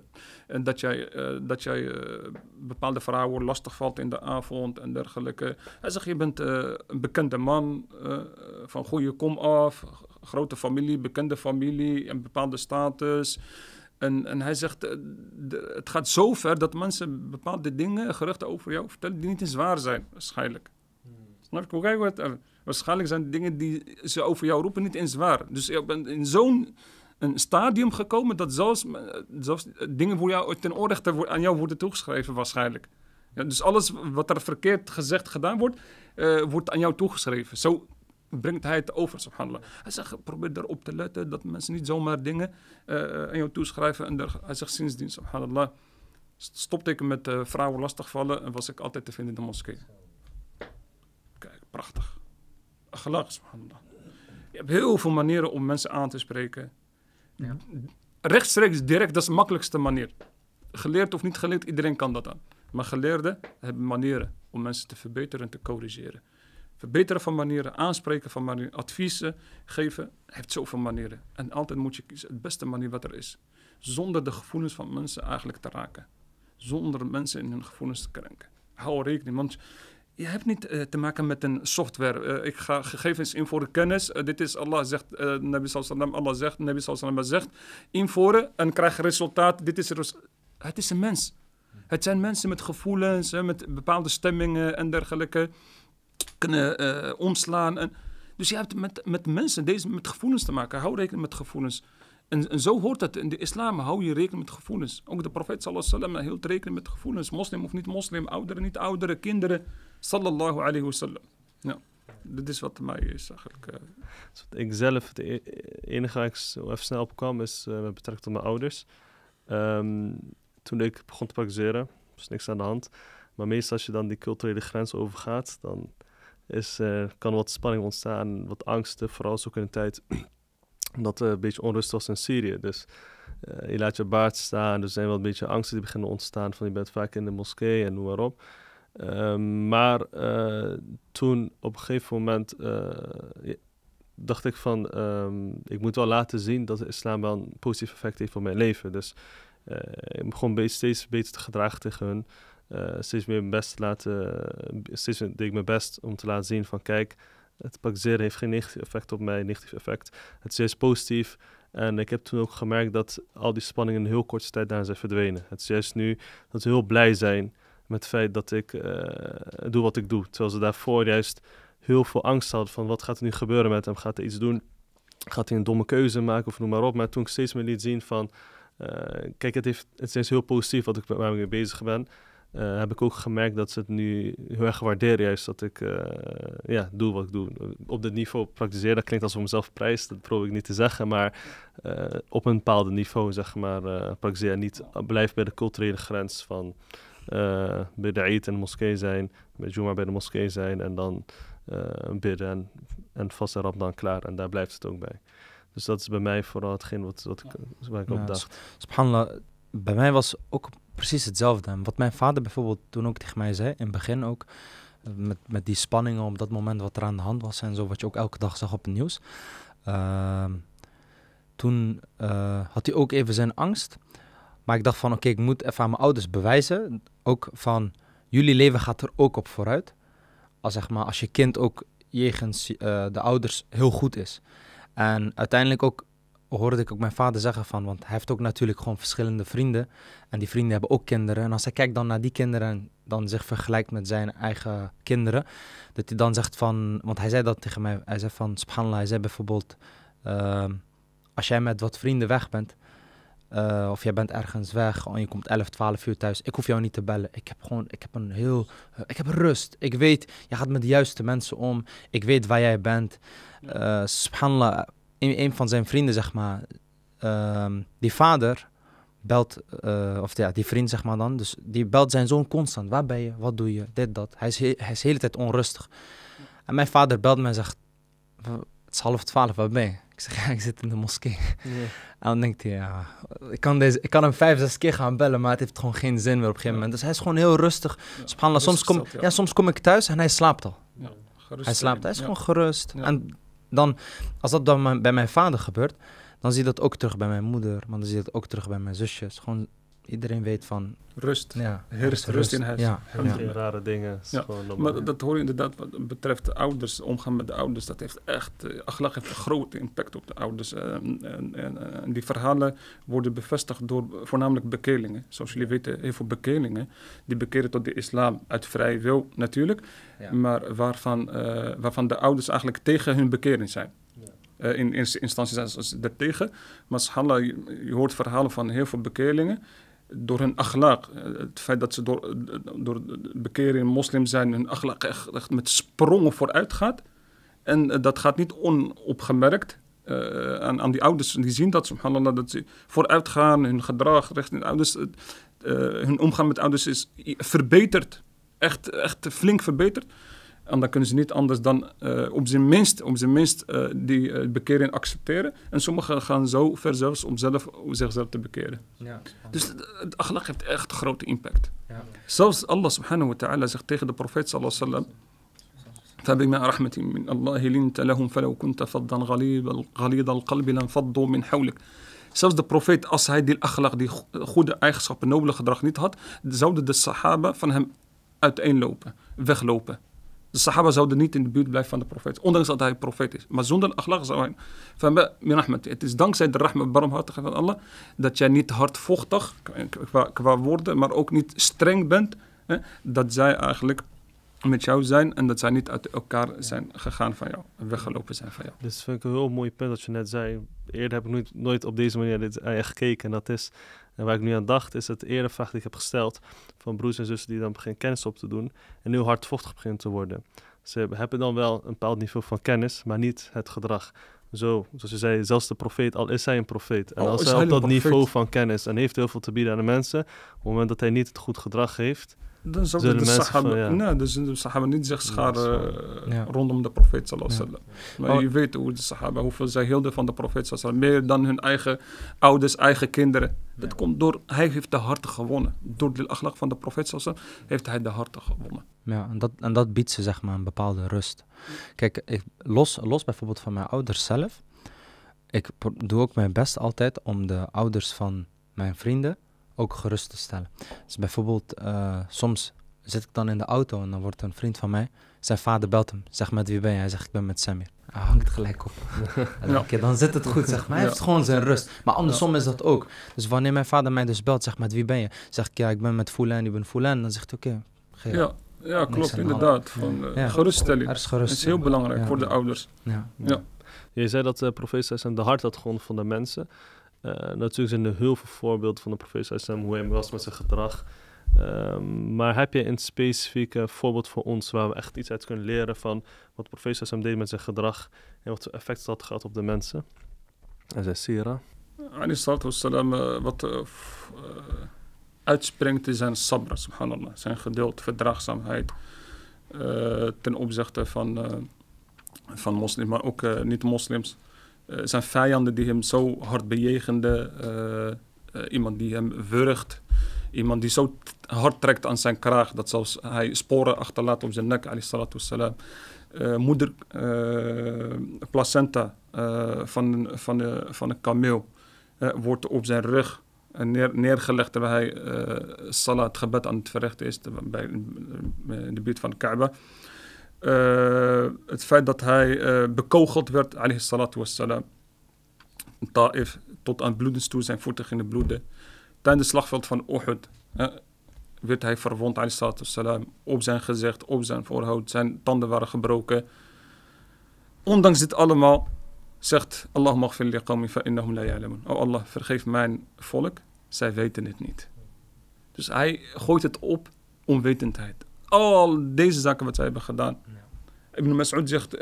Dat jij bepaalde vrouwen lastig valt in de avond en dergelijke. Hij zegt, je bent een bekende man, van goede kom af, grote familie, bekende familie, een bepaalde status. En hij zegt, het gaat zo ver dat mensen bepaalde dingen, geruchten over jou vertellen, die niet eens waar zijn, waarschijnlijk. Snap je? Kijk, waarschijnlijk zijn de dingen die ze over jou roepen niet eens waar. Dus je bent in zo'n stadium gekomen dat zelfs dingen voor jou ten onrechte aan jou worden toegeschreven, waarschijnlijk. Ja, dus alles wat er verkeerd gezegd, gedaan wordt, wordt aan jou toegeschreven. Zo brengt hij het over, subhanallah. Hij zegt, probeer erop te letten dat mensen niet zomaar dingen aan jou toeschrijven. En hij zegt sindsdien, subhanallah, stopte ik met vrouwen lastigvallen en was ik altijd te vinden in de moskee. Kijk, prachtig. Akhlaq, subhanallah. Je hebt heel veel manieren om mensen aan te spreken. Ja. Rechtstreeks, direct, dat is de makkelijkste manier. Geleerd of niet geleerd, iedereen kan dat aan. Maar geleerden hebben manieren om mensen te verbeteren en te corrigeren. Verbeteren van manieren, aanspreken van manieren, adviezen geven, heeft zoveel manieren. En altijd moet je kiezen het beste manier wat er is. Zonder de gevoelens van mensen eigenlijk te raken. Zonder mensen in hun gevoelens te krenken. Hou rekening, want je hebt niet te maken met een software. Ik ga gegevens invoeren, kennis. Dit is Allah zegt, Nabi sallallahu Allah zegt, Nabi sallallahu zegt. Invoeren en krijg resultaat. Het is een mens. Het zijn mensen met gevoelens, met bepaalde stemmingen en dergelijke. Kunnen omslaan. Dus je hebt met mensen met gevoelens te maken. Hou rekening met gevoelens. En zo hoort het. In de islam hou je rekening met gevoelens. Ook de profeet sallallahu alaihi wasallam hield rekening met gevoelens. Moslim of niet moslim, ouderen, niet ouderen, kinderen. Sallallahu alaihi wasallam. Ja, dit is wat mij is eigenlijk. Ik zelf, het enige waar ik zo even snel op kwam is met betrekking tot mijn ouders. Toen ik begon te praktiseren, was niks aan de hand. Maar meestal als je dan die culturele grens overgaat, dan kan wat spanning ontstaan, wat angsten, vooral ook in de tijd dat een beetje onrust was in Syrië. Dus je laat je baard staan, er zijn wel een beetje angsten die beginnen ontstaan, van je bent vaak in de moskee en noem maar op. Maar toen op een gegeven moment dacht ik van, ik moet wel laten zien dat de islam wel een positief effect heeft op mijn leven. Dus ik begon steeds beter te gedragen tegen hun. Steeds meer mijn best te laten, steeds deed ik mijn best om te laten zien van kijk, het praktiseren heeft geen negatief effect op mij, negatief effect. Het is juist positief. En ik heb toen ook gemerkt dat al die spanningen in een heel korte tijd daar zijn verdwenen. Het is juist nu dat ze heel blij zijn met het feit dat ik doe wat ik doe. Terwijl ze daarvoor juist heel veel angst hadden van wat gaat er nu gebeuren met hem? Gaat hij iets doen? Gaat hij een domme keuze maken of noem maar op? Maar toen ik steeds meer liet zien van kijk, het is juist heel positief wat ik waar ik mee bezig ben. Heb ik ook gemerkt dat ze het nu heel erg waarderen, juist dat ik doe wat ik doe. Op dit niveau praktiseren, dat klinkt alsof ik mezelf prijs, dat probeer ik niet te zeggen, maar op een bepaald niveau, zeg maar, praktiseren. Niet blijf bij de culturele grens van bij de Eid in de moskee zijn, bij Juma bij de moskee zijn en dan bidden en vast en Ramadan klaar. En daar blijft het ook bij. Dus dat is bij mij vooral hetgeen waar ik op dacht. Subhanallah, bij mij was ook precies hetzelfde. En wat mijn vader bijvoorbeeld toen ook tegen mij zei, in het begin ook, met die spanningen op dat moment wat er aan de hand was en zo, wat je ook elke dag zag op het nieuws. Toen had hij ook even zijn angst. Maar ik dacht van oké, ik moet even aan mijn ouders bewijzen. Ook van, jullie leven gaat er ook op vooruit. Als je kind ook jegens de ouders heel goed is. En uiteindelijk ook hoorde ik ook mijn vader zeggen van, want hij heeft ook natuurlijk gewoon verschillende vrienden. En die vrienden hebben ook kinderen. En als hij kijkt dan naar die kinderen en dan zich vergelijkt met zijn eigen kinderen. Dat hij dan zegt van, want hij zei dat tegen mij. Hij zei van, subhanallah, hij zei bijvoorbeeld, als jij met wat vrienden weg bent. Of jij bent ergens weg en je komt 11, 12 uur thuis. Ik hoef jou niet te bellen. Ik heb rust. Ik weet, je gaat met de juiste mensen om. Ik weet waar jij bent. Subhanallah, een van zijn vrienden, zeg maar, die vader belt, die vriend, zeg maar dan, dus die belt zijn zoon constant. Waar ben je? Wat doe je? Dit, dat. Hij is de hele tijd onrustig. En mijn vader belt me en zegt, het is 11:30, waar ben je? Ik zeg, ja, ik zit in de moskee. Ja. En dan denkt hij, ja, ik kan hem 5-6 keer gaan bellen, maar het heeft gewoon geen zin meer op een gegeven moment. Dus hij is gewoon heel rustig. Ja. Subhanallah, soms kom ik thuis en hij slaapt al. Ja, gerust Hij slaapt, hij is ja. gewoon gerust. Ja. En dan, als dat dan bij mijn vader gebeurt, dan zie je dat ook terug bij mijn moeder, maar dan zie je dat ook terug bij mijn zusjes. Gewoon, iedereen weet van, Rust. ja, Heerst rust in huis. Ja, Geen ja. rare dingen. Het is Ja, gewoon normaal. Maar dat hoor je inderdaad wat betreft de ouders, omgaan met de ouders. Dat heeft echt, akhlaq heeft een grote impact op de ouders. En die verhalen worden bevestigd door voornamelijk bekeerlingen. Zoals jullie weten, heel veel bekeerlingen. Die bekeren tot de islam uit vrije wil natuurlijk. Ja. Maar waarvan de ouders eigenlijk tegen hun bekering zijn. In eerste instantie zijn ze er tegen. Maar subhanallah, je hoort verhalen van heel veel bekeerlingen. Door hun akhlaq, het feit dat ze door bekering moslim zijn, hun akhlaq echt met sprongen vooruit gaat. En dat gaat niet onopgemerkt aan die ouders. Die zien dat, subhanallah, dat ze vooruit gaan, hun gedrag richting de ouders, hun omgang met ouders is verbeterd. Echt flink verbeterd. En dan kunnen ze niet anders dan op zijn minst die bekering accepteren. En sommigen gaan zo ver zelfs om zichzelf te bekeren. Ja. Dus het akhlaq heeft echt grote impact. Ja. Zelfs Allah subhanahu wa ta'ala zegt tegen de profeet sallallahu alaihi wasallam: فَبِمَا رَحْمَةٍ مِّنَ اللَّهِ لِنْتَ لَهُمْ فَلَوْ كُنْتَ فَضًّا غَلِيظَ الْقَلْبِ لَانفَضُّوا مِنْ حَوْلِكَ. Zelfs de profeet, als hij die akhlaq, die goede eigenschappen, nobele gedrag niet had, zouden de sahaba van hem uiteenlopen, weglopen. De sahaba zouden niet in de buurt blijven van de profeet, ondanks dat hij profeet is. Maar zonder akhlaq zou hij... Het is dankzij de rahma, barmhartigheid van Allah, dat jij niet hardvochtig qua woorden, maar ook niet streng bent. Dat zij eigenlijk met jou zijn en dat zij niet uit elkaar zijn gegaan van jou, weggelopen zijn van jou. Dit vind ik een heel mooi punt dat je net zei. Eerder heb ik nooit op deze manier gekeken. En dat is, en waar ik nu aan dacht, is het eerder vraag die ik heb gesteld van broers en zussen die dan beginnen kennis op te doen en heel hardvochtig beginnen te worden. Ze hebben dan wel een bepaald niveau van kennis, maar niet het gedrag. Zo, zoals je zei, zelfs de profeet, al is hij een profeet. En als hij op dat niveau van kennis en heeft heel veel te bieden aan de mensen, op het moment dat hij niet het goed gedrag heeft, dan zouden de sahaba, de sahaba niet zich scharen rondom de profeet sallallahu alaihi wasallam. Maar je weet hoe de sahaba, hoeveel zij hielden van de profeet sallallahu alaihi wasallam, meer dan hun eigen ouders, eigen kinderen. Dat komt door, hij heeft de harten gewonnen. Door de akhlaq van de profeet sallallahu alaihi wasallam heeft hij de harten gewonnen. Ja, en dat biedt ze zeg maar een bepaalde rust. Kijk, los bijvoorbeeld van mijn ouders zelf, ik doe ook mijn best altijd om de ouders van mijn vrienden ook gerust te stellen. Dus bijvoorbeeld, soms zit ik dan in de auto en dan wordt een vriend van mij, zijn vader belt hem, zegt met wie ben je? Hij zegt ik ben met Samir. Hij hangt gelijk op. Oké, dan zit het goed, zeg maar. Hij heeft gewoon zijn rust. Maar andersom is dat ook. Dus wanneer mijn vader mij dus belt, zegt met wie ben je? Zeg ik ja, ik ben met Fulan, ik ben Fulan. Dan zegt hij oké. Ja, klopt, inderdaad. Geruststelling. Dat is heel belangrijk voor de ouders. Ja. Je zei dat de profeet sallallahu de hart had gewonnen van de mensen. Natuurlijk zijn er heel veel voorbeelden van de profeet sallallahu hoe hij was met zijn gedrag. Maar heb je een specifieke voorbeeld voor ons waar we echt iets uit kunnen leren van wat de profeet sallallahu deed met zijn gedrag en wat voor effect dat had gehad op de mensen? En zijn sira. Alayhi salatu wassalam, wat uitspringt is zijn sabr, subhanallah. Zijn geduld, verdraagzaamheid ten opzichte van moslims, maar ook niet-moslims. Zijn vijanden die hem zo hard bejegenden, iemand die hem wurgt, iemand die zo hard trekt aan zijn kraag, dat zelfs hij sporen achterlaat op zijn nek, alayhi salatu wassalam. Moeder, placenta van een kameel wordt op zijn rug neergelegd terwijl hij salat, gebed aan het verrichten is in de buurt van de Kaaba. Het feit dat hij bekogeld werd, alayhi salatu wassalam, Ta'if, tot aan bloedens toe, zijn voeten gingen bloeden. Tijdens het slagveld van Uhud werd hij verwond, alayhi salatu wassalam, op zijn gezicht, op zijn voorhoofd, zijn tanden waren gebroken. Ondanks dit allemaal zegt Allahumma ghfir li qawmi fa innahum la ya'lamun. Oh Allah, vergeef mijn volk, zij weten het niet. Dus hij gooit het op onwetendheid. Al deze zaken wat zij hebben gedaan. Ibn Mas'ud zegt,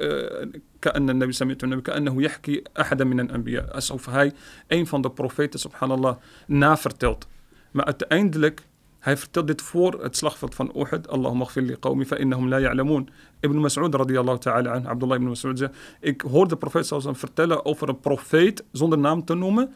alsof hij een van de profeten, subhanallah, navertelt. Maar uiteindelijk Hij vertelt dit voor het slagveld van Uhud. Allahumma ghfir li qawmi fa innahum la ya'lamun. Ibn Mas'ud radiyallahu ta'ala an, Abdullah ibn Mas'ud zegt, ik hoorde de profeet sallallahu alaihi wasallam vertellen over een profeet, zonder naam te noemen,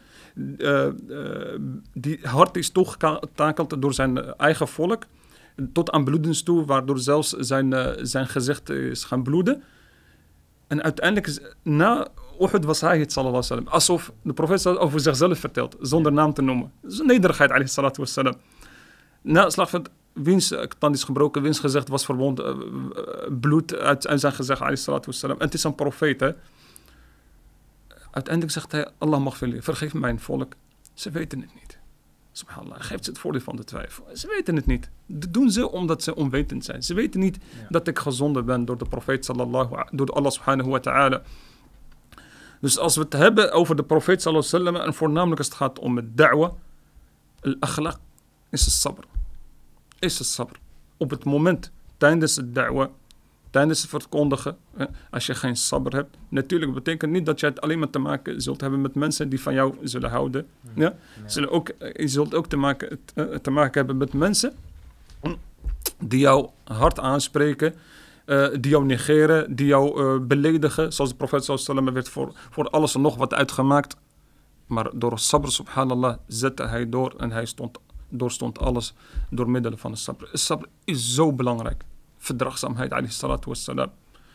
die hard is toegetakeld door zijn eigen volk, tot aan bloedens toe, waardoor zelfs zijn gezicht is gaan bloeden. En uiteindelijk, na Uhud was hij het, sallallahu alaihi wasallam. Alsof de profeet over zichzelf vertelt, zonder naam te noemen. Dat is een nederigheid, alayhi salatu wassalam. Na het slagveld, wiens tand is gebroken, wiens gezicht was verwond, bloed uit zijn gezicht, alayhi salatu wassalam. En het is een profeet, hè. Uiteindelijk zegt hij, Allah maghfirli, vergeef mijn volk. Ze weten het niet. Subhanallah, geeft ze het voordeel van de twijfel. Ze weten het niet. Dat doen ze omdat ze onwetend zijn. Ze weten niet dat ik gezonden ben door de profeet door Allah subhanahu wa ta'ala. Dus als we het hebben over de profeet sallallahu alaihi wasallam, en voornamelijk als het gaat om het da'wa, al-akhlaq, is het sabr. Is het sabr. Op het moment, tijdens het da'wa, tijdens het verkondigen, als je geen sabr hebt, natuurlijk betekent niet dat je het alleen maar te maken zult hebben met mensen die van jou zullen houden. Ja? Je zult ook te maken hebben met mensen die jou hard aanspreken, die jou negeren, die jou beledigen, zoals de profeet sallallahu alaihi wasallam werd voor alles en nog wat uitgemaakt. Maar door sabr, subhanallah, zette hij door en hij doorstond alles door middel van de sabr. Sabr is zo belangrijk. Verdragzaamheid, alayhi salatu wassalam.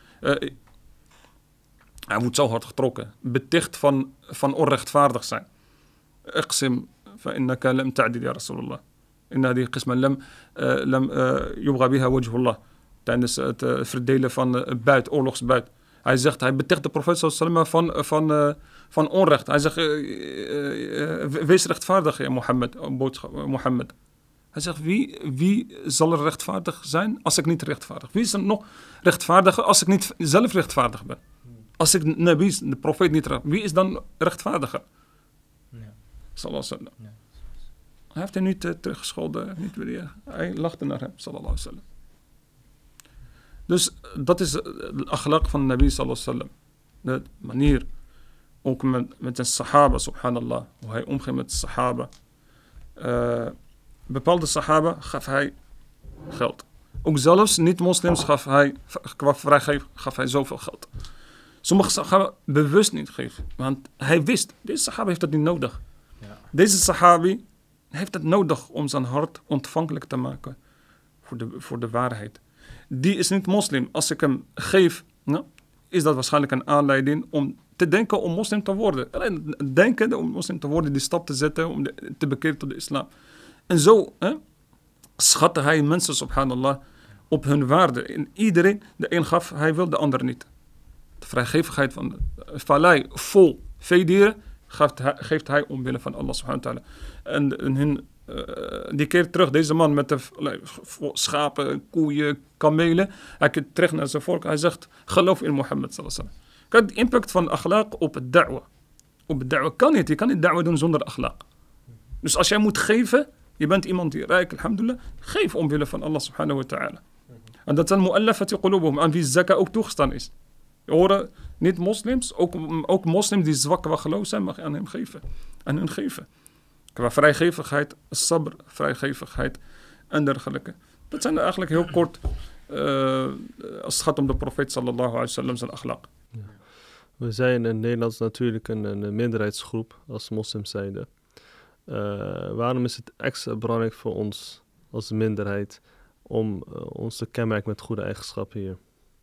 Hij wordt zo hard getrokken. Beticht van onrechtvaardig zijn. Iqsim fa innaka lam ta'dil ya Rasulullah. Inna die qisman lam yubgha biha wajhullah. Tijdens het verdelen van oorlogsbuit. Hij beticht de profeet sallallahu alaihi wasallam van onrecht. Hij zegt, wees rechtvaardig, ja Mohammed. Hij zegt, wie zal er rechtvaardig zijn als ik niet rechtvaardig? Wie is er nog rechtvaardiger als ik niet zelf rechtvaardig ben? Als ik de profeet niet rechtvaardig, wie is dan rechtvaardiger? Ja. Sallallahu alaihi wasallam. Ja. Hij heeft hem niet teruggescholden, niet weer. Hij lachte naar hem, sallallahu alaihi wasallam. Dus dat is de akhlaq van de Nabi sallallahu alaihi wasallam. De manier, ook met zijn sahaba, subhanallah, hoe hij omging met de sahaba. Bepaalde sahaba gaf hij geld. Ook zelfs niet-moslims gaf hij zoveel geld. Sommige sahaba bewust niet geven. Want hij wist, deze sahaba heeft dat niet nodig. Ja. Deze sahabi heeft het nodig om zijn hart ontvankelijk te maken voor de waarheid. Die is niet moslim. Als ik hem geef, is dat waarschijnlijk een aanleiding om te denken om moslim te worden. Alleen denken om moslim te worden, die stap te zetten om te bekeren tot de islam. En zo schatte hij mensen, subhanallah, op hun waarde. En iedereen, de een gaf, hij wil, de ander niet. De vrijgevigheid van de vallei vol veedieren geeft hij omwille van Allah subhanahu wa ta'ala. En die keert terug, deze man met de schapen, koeien, kamelen. Hij keert terug naar zijn volk. Hij zegt, geloof in Mohammed sallallahu alaihi wasallam. Kijk, de impact van akhlaq op het da'wa. Op het da'wa kan niet. Je kan niet da'wa doen zonder akhlaq. Dus als jij moet geven, je bent iemand die rijk, alhamdulillah, geef omwille van Allah subhanahu wa ta'ala. En dat zijn mu'allafati qulubuhum, aan wie zakka ook toegestaan is. Je horen niet moslims, ook moslims die zwak wa geloof zijn, mag je aan hem geven. Aan hun geven. Qua vrijgevigheid, sabr, vrijgevigheid en dergelijke. Dat zijn er eigenlijk heel kort als het gaat om de profeet sallallahu alaihi wasallam zijn akhlaq. Ja. We zijn in Nederland natuurlijk een minderheidsgroep als moslims zijnde. Waarom is het extra belangrijk voor ons als minderheid om ons te kenmerken met goede eigenschappen hier?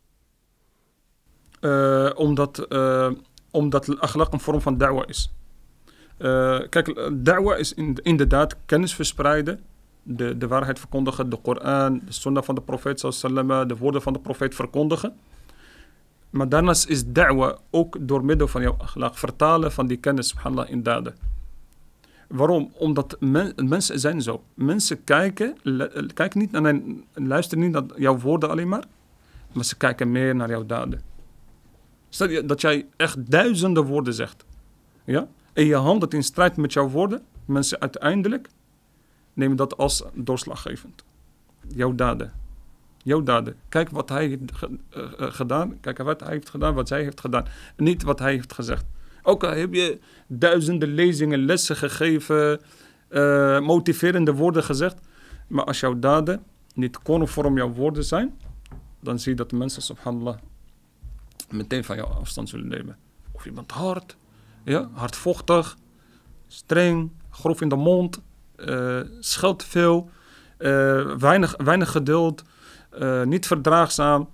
Omdat akhlaq een vorm van da'wa is. Kijk, da'wa is inderdaad kennis verspreiden, de waarheid verkondigen, de Koran, de sunnah van de profeet sallallahu de woorden van de profeet verkondigen. Maar daarnaast is da'wa ook door middel van jouw akhlaq vertalen van die kennis, subhanallah, in daden. Waarom? Omdat mensen zijn zo. Mensen kijken niet naar luisteren niet naar jouw woorden alleen maar ze kijken meer naar jouw daden. Stel je dat jij echt duizenden woorden zegt, ja? En je handelt in strijd met jouw woorden, mensen uiteindelijk nemen dat als doorslaggevend. Jouw daden. Kijk wat hij heeft gedaan. Kijk wat hij heeft gedaan, wat zij heeft gedaan. Niet wat hij heeft gezegd. Ook al heb je duizenden lezingen, lessen gegeven, motiverende woorden gezegd. Maar als jouw daden niet conform jouw woorden zijn, dan zie je dat de mensen, subhanallah, meteen van jou afstand zullen nemen. Of je bent hard, ja, hardvochtig, streng, grof in de mond, scheldt veel, weinig geduld, niet verdraagzaam,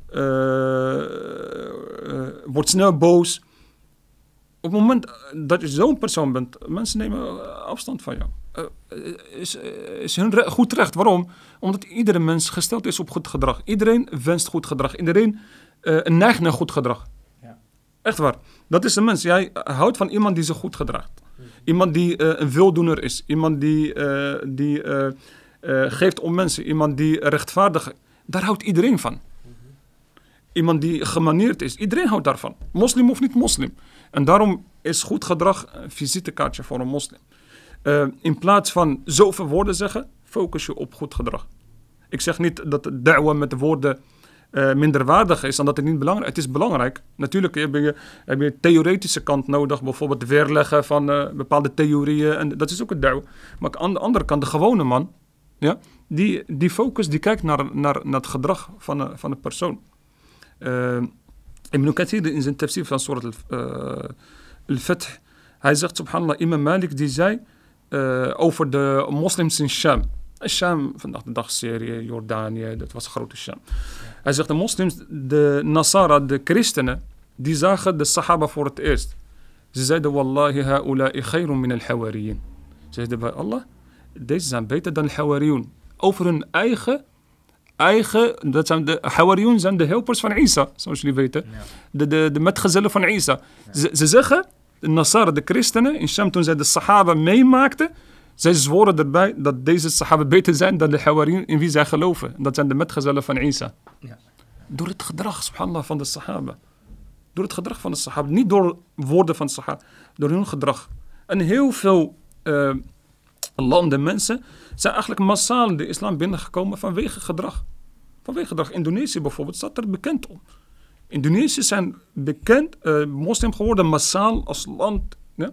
wordt snel boos. Op het moment dat je zo'n persoon bent, mensen nemen afstand van jou. Is hun goed recht. Waarom? Omdat iedere mens gesteld is op goed gedrag. Iedereen wenst goed gedrag. Iedereen neigt naar goed gedrag. Ja. Echt waar. Dat is de mens. Jij houdt van iemand die zich goed gedraagt. Iemand die een wildoener is. Iemand die geeft om mensen. Iemand die rechtvaardig. Daar houdt iedereen van. Iemand die gemanierd is. Iedereen houdt daarvan. Moslim of niet moslim. En daarom is goed gedrag een visitekaartje voor een moslim. In plaats van zoveel woorden zeggen, focus je op goed gedrag. Ik zeg niet dat de da'wa met de woorden minderwaardig is en dat het niet belangrijk is. Het is belangrijk. Natuurlijk heb je theoretische kant nodig. Bijvoorbeeld het weerleggen van bepaalde theorieën. En dat is ook een da'wa. Maar aan de andere kant, de gewone man, ja, die focus, die kijkt naar het gedrag van een persoon. Ibn Kathir in zijn tafsir van Surat al-Fath, hij zegt, subhanallah, Imam Malik die zei over de moslims in Sham. Sham, vandaag de dag Syrië, Jordanië, dat was grote Sham. Hij zegt, de moslims, de Nasara, de christenen, die zagen de Sahaba voor het eerst. Ze zeiden, wallahi ha'ula'i khayrun min al-hawariyin. Ze zeiden bij Allah, deze zijn beter dan al-hawariyun. Over hun eigen, dat zijn de Hawariyun zijn de helpers van Isa, zoals jullie weten. Ja. De metgezellen van Isa. Ja. Ze zeggen, de Nasara, de christenen, in Sham toen zij de Sahaba meemaakten, zij zworen erbij dat deze Sahaba beter zijn dan de Hawariyun in wie zij geloven. Dat zijn de metgezellen van Isa. Ja. Door het gedrag, subhanallah, van de Sahaba. Door het gedrag van de Sahaba. Niet door woorden van de Sahaba, door hun gedrag. En heel veel landen, mensen, zijn eigenlijk massaal de islam binnengekomen vanwege gedrag. Vanwege gedrag. Indonesië bijvoorbeeld staat er bekend om. Indonesiërs zijn bekend, moslim geworden massaal als land. Ja?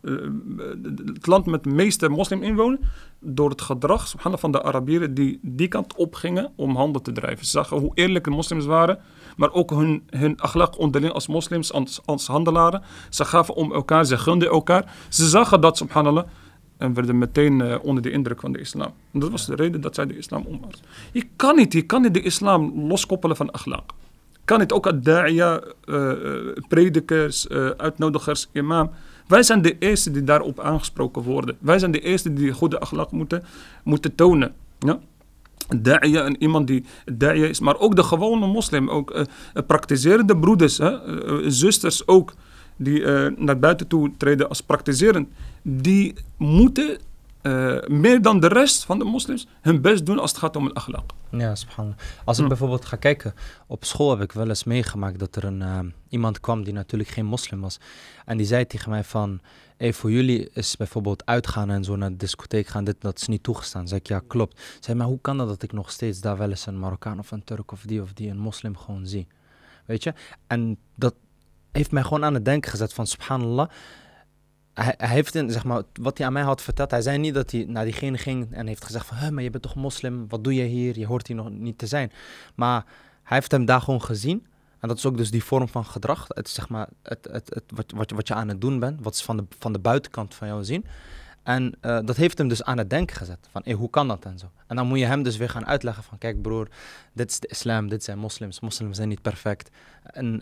Het land met de meeste moslim-inwoners. Door het gedrag van de Arabieren die kant op gingen om handel te drijven. Ze zagen hoe eerlijk de moslims waren. Maar ook hun akhlaq onderling als moslims, als handelaren. Ze gaven om elkaar, ze gunden elkaar. Ze zagen dat, subhanallah. En werden meteen onder de indruk van de islam. En dat was de reden dat zij de islam omarmden. Je kan niet de islam loskoppelen van akhlaq. Kan niet ook ad-da'iya, predikers, uitnodigers, imam. Wij zijn de eerste die daarop aangesproken worden. Wij zijn de eerste die goede akhlaq moeten tonen. Ja? Da'iya en iemand die da'iya is. Maar ook de gewone moslim. Ook praktiserende broeders, zusters ook. Die naar buiten toe treden als praktiserend. Die moeten meer dan de rest van de moslims hun best doen als het gaat om het akhlaq. Ja, subhanallah. Als ik bijvoorbeeld ga kijken, op school heb ik wel eens meegemaakt dat er iemand kwam die natuurlijk geen moslim was. En die zei tegen mij van, voor jullie is bijvoorbeeld uitgaan en zo naar de discotheek gaan, dat is niet toegestaan. Zeg ik, ja, klopt. Zei, maar hoe kan dat ik nog steeds daar wel eens een Marokkaan of een Turk of die een moslim gewoon zie? Weet je? En dat heeft mij gewoon aan het denken gezet van, subhanallah. Hij heeft, zeg maar, wat hij aan mij had verteld, hij zei niet dat hij naar diegene ging en heeft gezegd van, maar je bent toch moslim, wat doe je hier, je hoort hier nog niet te zijn. Maar hij heeft hem daar gewoon gezien en dat is ook dus die vorm van gedrag, het is zeg maar wat je aan het doen bent, wat ze van de buitenkant van jou zien. En dat heeft hem dus aan het denken gezet, van hoe kan dat en zo. En dan moet je hem dus weer gaan uitleggen van, kijk broer, dit is de islam, dit zijn moslims zijn niet perfect. En,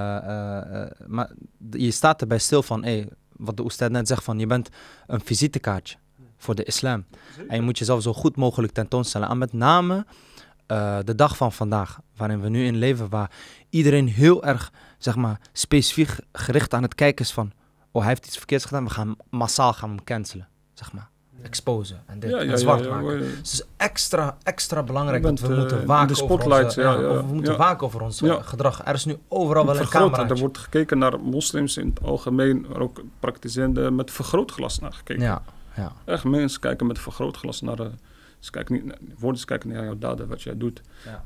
maar je staat erbij stil van, wat de oestad net zegt van, je bent een visitekaartje voor de islam. En je moet jezelf zo goed mogelijk tentoonstellen. En met name de dag van vandaag, waarin we nu in leven, waar iedereen heel erg, zeg maar, specifiek gericht aan het kijken is van, hij heeft iets verkeerds gedaan, we gaan massaal hem cancelen, zeg maar. Exposen en dit, en zwart maken. Dus het is extra belangrijk dat we moeten waken over ons gedrag. Er is nu overal wel een camera. Er wordt gekeken naar moslims in het algemeen, maar ook praktiserende met vergrootglas naar gekeken. Ja. Echt, mensen kijken met vergrootglas naar ze kijken naar jouw daden, wat jij doet. Ja.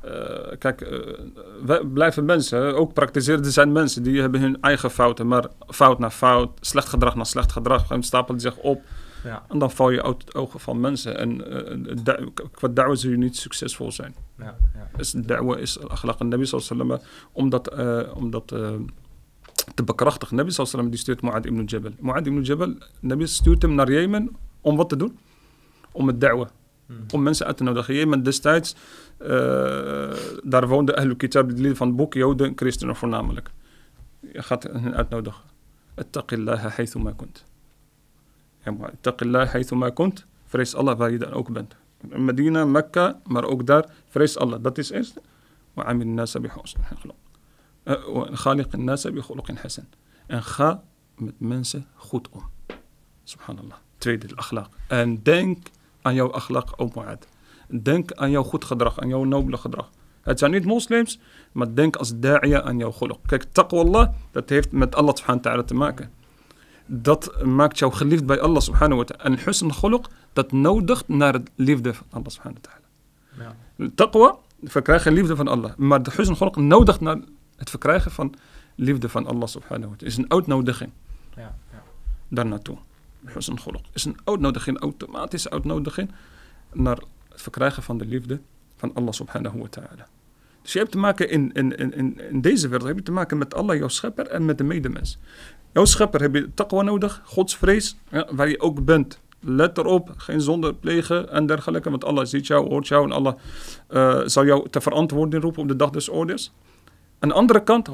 Wij blijven mensen, ook praktiserende zijn mensen, die hebben hun eigen fouten, maar fout na fout, slecht gedrag na slecht gedrag, stapelen zich op. Ja. En dan val je uit het ogen van mensen. En qua da'wa zul je niet succesvol zijn. Ja. Dus da'wa is al-akhlaq. En Nabi sallallahu om dat te bekrachtigen. Nabi sallallahu die stuurt Mu'adh ibn Jabal. Mu'adh ibn Jabal, Nabi stuurt hem naar Jemen om wat te doen? Om het da'wa. Om mensen uit te nodigen. Jemen destijds, daar woonden Ahlul Kitab, de leden van het boek, Joden en Christenen voornamelijk. Je gaat hen uitnodigen. Ittaqillaha haythuma kunt. Ja, maar ittaqillaha haythuma kunt. Vrees Allah waar je dan ook bent. Medina, Mekka, maar ook daar, vrees Allah. Dat is eerst. Wa'amil nasa bi husn khuluq. Khaliq an-nasa bi khuluqin hasan. En ga met mensen goed om. Subhanallah. Tweede, akhlaq. En denk aan jouw akhlaq, o Mu'adh. Denk aan jouw goed gedrag, aan jouw nobele gedrag. Het zijn niet moslims, maar denk als da'iya aan jouw khuluq. Kijk, taqwa Allah, dat heeft met Allah subhanahu wa ta'ala te maken. Dat maakt jou geliefd bij Allah subhanahu wa ta'ala. En husn khuluq, dat nodigt naar het liefde van Allah subhanahu wa ta'ala. Ja. Taqwa, verkrijgen liefde van Allah. Maar de husn khuluq nodigt naar het verkrijgen van liefde van Allah subhanahu wa ta'ala. Is een uitnodiging. Ja. Daar naartoe. Husn khuluq is een uitnodiging, automatische uitnodiging naar het verkrijgen van de liefde van Allah subhanahu wa ta'ala. Dus je hebt te maken in deze wereld, heb je te maken met Allah, jouw schepper, en met de medemens. Jouw schepper heb je taqwa nodig, godsvrees, ja, waar je ook bent. Let erop, geen zonde plegen en dergelijke, want Allah ziet jou, hoort jou en Allah zal jou ter verantwoording roepen op de dag des oordeels. Aan de andere kant,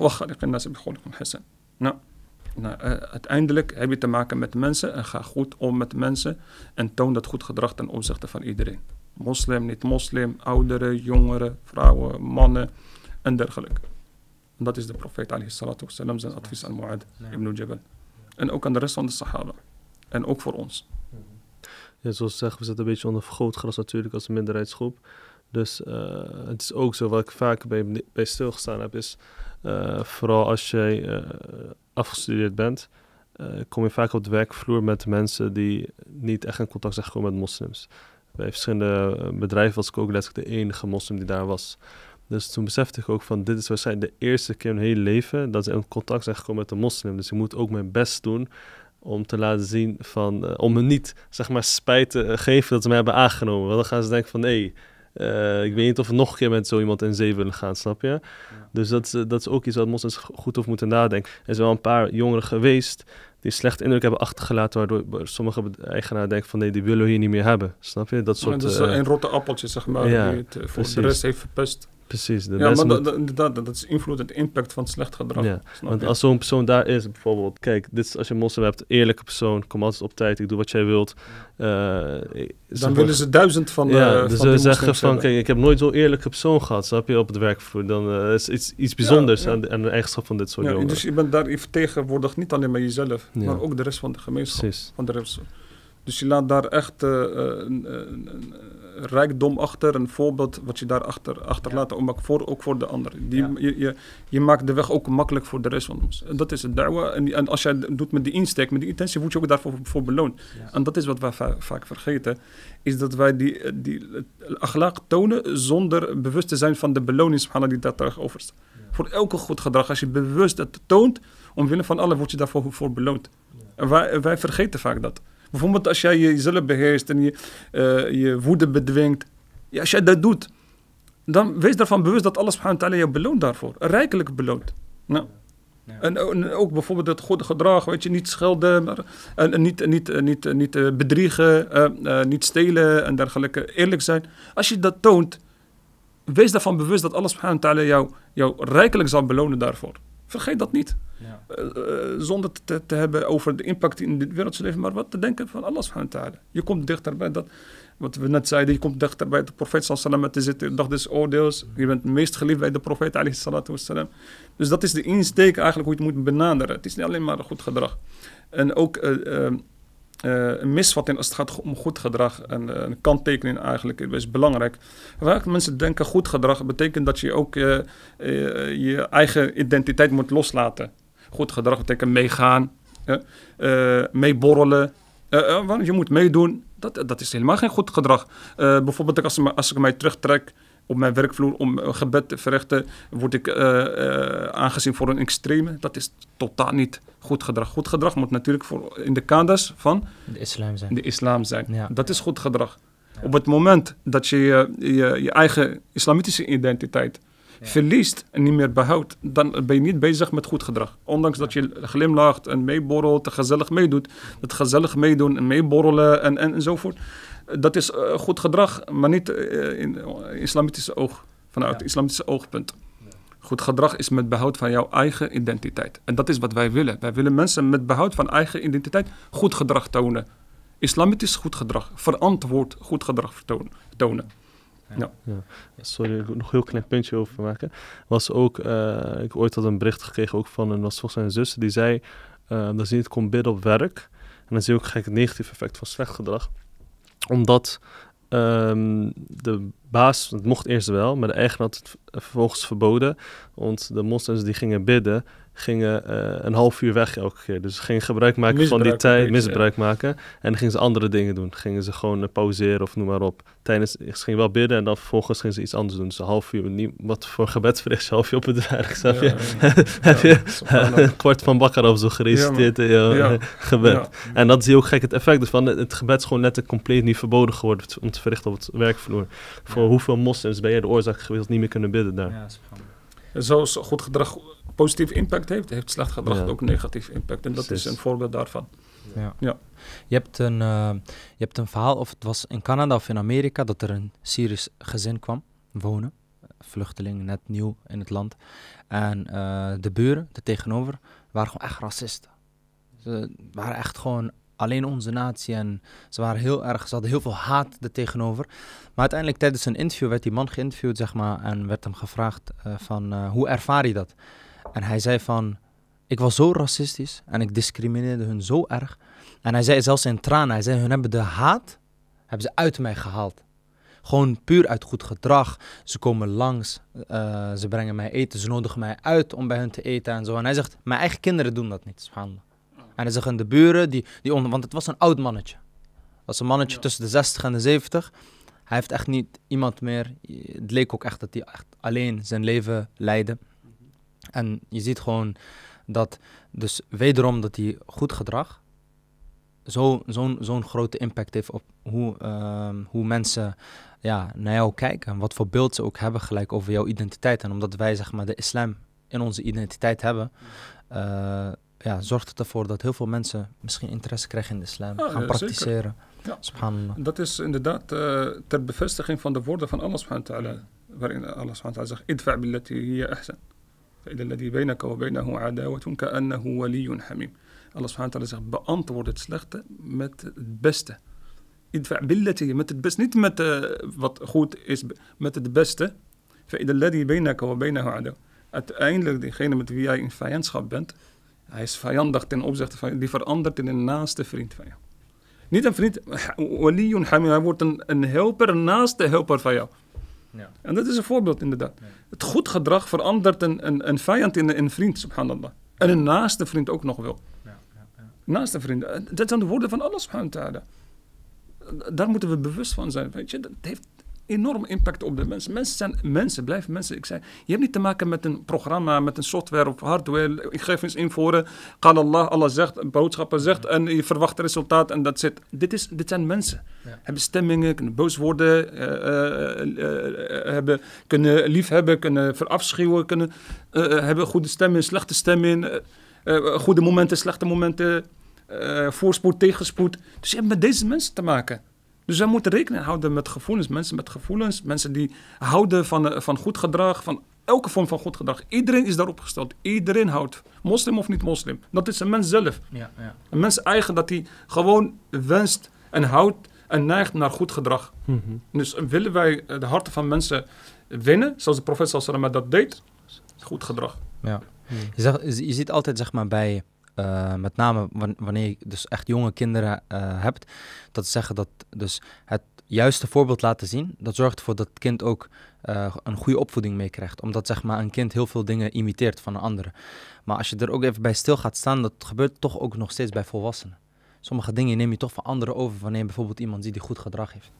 uiteindelijk heb je te maken met mensen en ga goed om met mensen en toon dat goed gedrag ten opzichte van iedereen. Moslim, niet moslim, ouderen, jongeren, vrouwen, mannen en dergelijke. En dat is de profeet alayhi salatu wassalam zijn advies aan Mu'adh ibn Jabal. En ook aan de rest van de sahaba. En ook voor ons. Ja, zoals zeggen, we zitten een beetje onder vergrootglas natuurlijk als minderheidsgroep. Dus het is ook zo, wat ik vaak bij stilgestaan heb, is vooral als jij afgestudeerd bent, kom je vaak op de werkvloer met mensen die niet echt in contact zijn gekomen met moslims. Bij verschillende bedrijven was ik ook letterlijk de enige moslim die daar was. Dus toen besefte ik ook van, dit is waarschijnlijk de eerste keer in mijn hele leven dat ze in contact zijn gekomen met een moslim. Dus ik moet ook mijn best doen om te laten zien van, om me niet, zeg maar, spijt te geven dat ze mij hebben aangenomen. Want dan gaan ze denken van, ik weet niet of we nog een keer met zo iemand in zee willen gaan, snap je? Ja. Dus dat is ook iets wat moslims goed over moeten nadenken. Er zijn wel een paar jongeren geweest die slechte indruk hebben achtergelaten, waardoor sommige eigenaren denken van, nee, die willen we hier niet meer hebben, snap je? Dat soort, is een rotte appeltje, zeg maar, die het voor de rest heeft verpest. Precies. Maar dat is invloed en impact van het slecht gedrag. Ja, want als zo'n persoon daar is, bijvoorbeeld, kijk, dit is, als je een moslim hebt, eerlijke persoon, kom altijd op tijd, ik doe wat jij wilt. Dan willen ze 1000 van dus van ze zeggen van, kijk, ik heb nooit zo'n eerlijke persoon gehad, snap je, op het werkvloer. Dan is iets bijzonders aan de eigenschap van dit soort jongeren. Dus je bent daar vertegenwoordigd niet alleen maar jezelf, maar ook de rest van de gemeenschap. Precies. Van de rest. Dus je laat daar echt rijkdom achter, een voorbeeld wat je daar achterlaat, ook voor de anderen. Je maakt de weg ook makkelijk voor de rest van ons. En dat is het da'wa. En als jij het doet met die insteek, met die intentie, word je ook daarvoor beloond. Ja. En dat is wat wij vaak vergeten, is dat wij die akhlaq tonen zonder bewust te zijn van de beloning die daar tegenover staat. Ja. Voor elke goed gedrag, als je bewust het toont, omwille van Allah, word je daarvoor beloond. Ja. En wij vergeten vaak dat. Bijvoorbeeld als jij jezelf beheerst en je woede bedwingt. Ja, als jij dat doet, dan wees daarvan bewust dat Allah subhanahu wa ta'ala jou beloont daarvoor. Rijkelijk beloont. Nou. Ja. En ook bijvoorbeeld het goede gedrag, weet je, niet schelden, niet bedriegen, niet stelen en dergelijke. Eerlijk zijn. Als je dat toont, wees daarvan bewust dat Allah subhanahu wa ta'ala jou rijkelijk zal belonen daarvoor. Vergeet dat niet. Ja. Zonder te hebben over de impact in dit wereldse leven, maar wat te denken van Allah subhanahu wa ta'ala. Je komt dichterbij dat, wat we net zeiden, je komt dichterbij de profeet sallallahu te zitten, de dag des oordeels. Je bent het meest geliefd bij de profeet alayhi salatu wassalam. Dus dat is de insteek eigenlijk hoe je het moet benaderen. Het is niet alleen maar een goed gedrag. En ook een misvatting als het gaat om goed gedrag en een kanttekening eigenlijk is belangrijk. Vaak mensen denken goed gedrag betekent dat je ook je eigen identiteit moet loslaten. Goed gedrag betekent meegaan, meeborrelen, want je moet meedoen. Dat is helemaal geen goed gedrag. Bijvoorbeeld als ik mij terugtrek op mijn werkvloer om gebed te verrichten, word ik aangezien voor een extreme. Dat is totaal niet goed gedrag. Goed gedrag moet natuurlijk in de kaders van de islam zijn. Ja. Dat is goed gedrag. Ja. Op het moment dat je je eigen islamitische identiteit verliest en niet meer behoudt, dan ben je niet bezig met goed gedrag. Ondanks dat je glimlacht en meeborrelt, gezellig meedoet. Dat gezellig meedoen en meeborrelen enzovoort. Dat is goed gedrag, maar niet in islamitische vanuit het islamitische oogpunt. Goed gedrag is met behoud van jouw eigen identiteit. En dat is wat wij willen. Wij willen mensen met behoud van eigen identiteit goed gedrag tonen. Islamitisch goed gedrag, verantwoord goed gedrag tonen. Ja. Ja. Sorry, ik wil nog een heel klein puntje over maken. Was ook, ik ooit had een bericht gekregen ook van was volgens mij een zus die zei dat ze niet kon bidden op werk. En dan zie je ook gelijk het negatieve effect van slecht gedrag. Omdat de baas, het mocht eerst wel, maar de eigenaar had het vervolgens verboden. Want de moslims die gingen bidden, gingen een half uur weg elke keer. Dus ze gingen gebruik maken van die tijd, misbruik maken. En dan gingen ze andere dingen doen. Gingen ze gewoon pauzeren of noem maar op. Ze gingen wel bidden en dan vervolgens gingen ze iets anders doen. Dus een half uur, wat voor gebed verricht je, half uur op het werk, snap je? Heb je een kwart van Bakkara of zo gereciteerd in je gebed. Ja. En dat zie je ook gek het effect. Dus van het gebed is gewoon letterlijk compleet niet verboden geworden om te verrichten op het werkvloer. Voor hoeveel moslims ben jij de oorzaak geweest dat niet meer kunnen bidden daar? Ja, zoals goed gedrag positief impact heeft slecht gedrag ook negatief impact. En dat is een voorbeeld daarvan. Ja. Ja. Je hebt een verhaal, of het was in Canada of in Amerika, dat er een Syrisch gezin kwam wonen. Vluchtelingen, net nieuw in het land. En de buren, er tegenover, waren gewoon echt racisten. Ze waren echt gewoon alleen onze natie en ze hadden heel veel haat er tegenover. Maar uiteindelijk tijdens een interview werd die man geïnterviewd, zeg maar, en werd hem gevraagd van hoe ervaar je dat? En hij zei van, ik was zo racistisch en ik discrimineerde hun zo erg. En hij zei zelfs in tranen, hij zei, hun hebben de haat uit mij gehaald. Gewoon puur uit goed gedrag. Ze komen langs, ze brengen mij eten, ze nodigen mij uit om bij hun te eten en zo. En hij zegt, mijn eigen kinderen doen dat niet, subhanallah. En hij zegt, de buren, want het was een oud mannetje. Het was een mannetje tussen de 60 en de 70. Hij heeft echt niet iemand meer. Het leek ook echt dat hij echt alleen zijn leven leidde. En je ziet gewoon dat, dus wederom dat die goed gedrag zo'n grote impact heeft op hoe mensen naar jou kijken. En wat voor beeld ze ook hebben gelijk over jouw identiteit. En omdat wij, zeg maar, de islam in onze identiteit hebben, zorgt het ervoor dat heel veel mensen misschien interesse krijgen in de islam, gaan praktiseren. Ja. Subhanallah. Dat is inderdaad ter bevestiging van de woorden van Allah subhanahu wa ta'ala, waarin Allah subhanahu wa ta'ala zegt, idfa' billati hiya ahsan. فإذا الذي بينك وبينه عداوة كأنه ولي حميم. Allah subhanahu wa ta'ala zegt, beantwoord het slechte met het beste. Idfa' billati, met het beste, niet met wat goed is, met het beste. فإذا الذي بينك وبينه عداوة. Uiteindelijk, degene met wie jij in vijandschap bent, hij is vijandig ten opzichte van je, die verandert in een naaste vriend van jou. Niet een vriend, waliyun hamim, hij wordt een helper, een naaste helper van jou. Ja. En dat is een voorbeeld inderdaad. Ja. Het goed gedrag verandert een vijand in een vriend, subhanallah. En een naaste vriend ook nog wel. Ja. Naaste vriend, dat zijn de woorden van Allah subhanahu wa ta'ala. Daar moeten we bewust van zijn. Weet je, dat heeft enorm impact op de mensen. Mensen zijn mensen, blijven mensen. Ik zei, je hebt niet te maken met een programma, met een software of hardware. Ik geef eens invoeren. Allah zegt, een boodschapper zegt en je verwacht het resultaat en dat zit. Dit zijn mensen. Ja. Hebben stemmingen, kunnen boos worden, kunnen liefhebben, kunnen verafschuwen, kunnen hebben goede stemmen, slechte stemmen, goede momenten, slechte momenten, voorspoed, tegenspoed. Dus je hebt met deze mensen te maken. Dus wij moeten rekening houden met gevoelens. Mensen met gevoelens, mensen die houden van goed gedrag, van elke vorm van goed gedrag. Iedereen is daarop gesteld. Iedereen houdt, moslim of niet moslim. Dat is een mens zelf. Ja. Een mens eigen dat hij gewoon wenst en houdt en neigt naar goed gedrag. Mm-hmm. Dus willen wij de harten van mensen winnen, zoals de profeet sallallahu alaihi wasallam dat deed, goed gedrag. Ja. Je ziet altijd, zeg maar, bij met name wanneer je dus echt jonge kinderen hebt, dat ze zeggen dat dus het juiste voorbeeld laten zien, dat zorgt ervoor dat het kind ook een goede opvoeding meekrijgt. Omdat, zeg maar, een kind heel veel dingen imiteert van een andere. Maar als je er ook even bij stil gaat staan, dat gebeurt toch ook nog steeds bij volwassenen. Sommige dingen neem je toch van anderen over wanneer je bijvoorbeeld iemand ziet die goed gedrag heeft.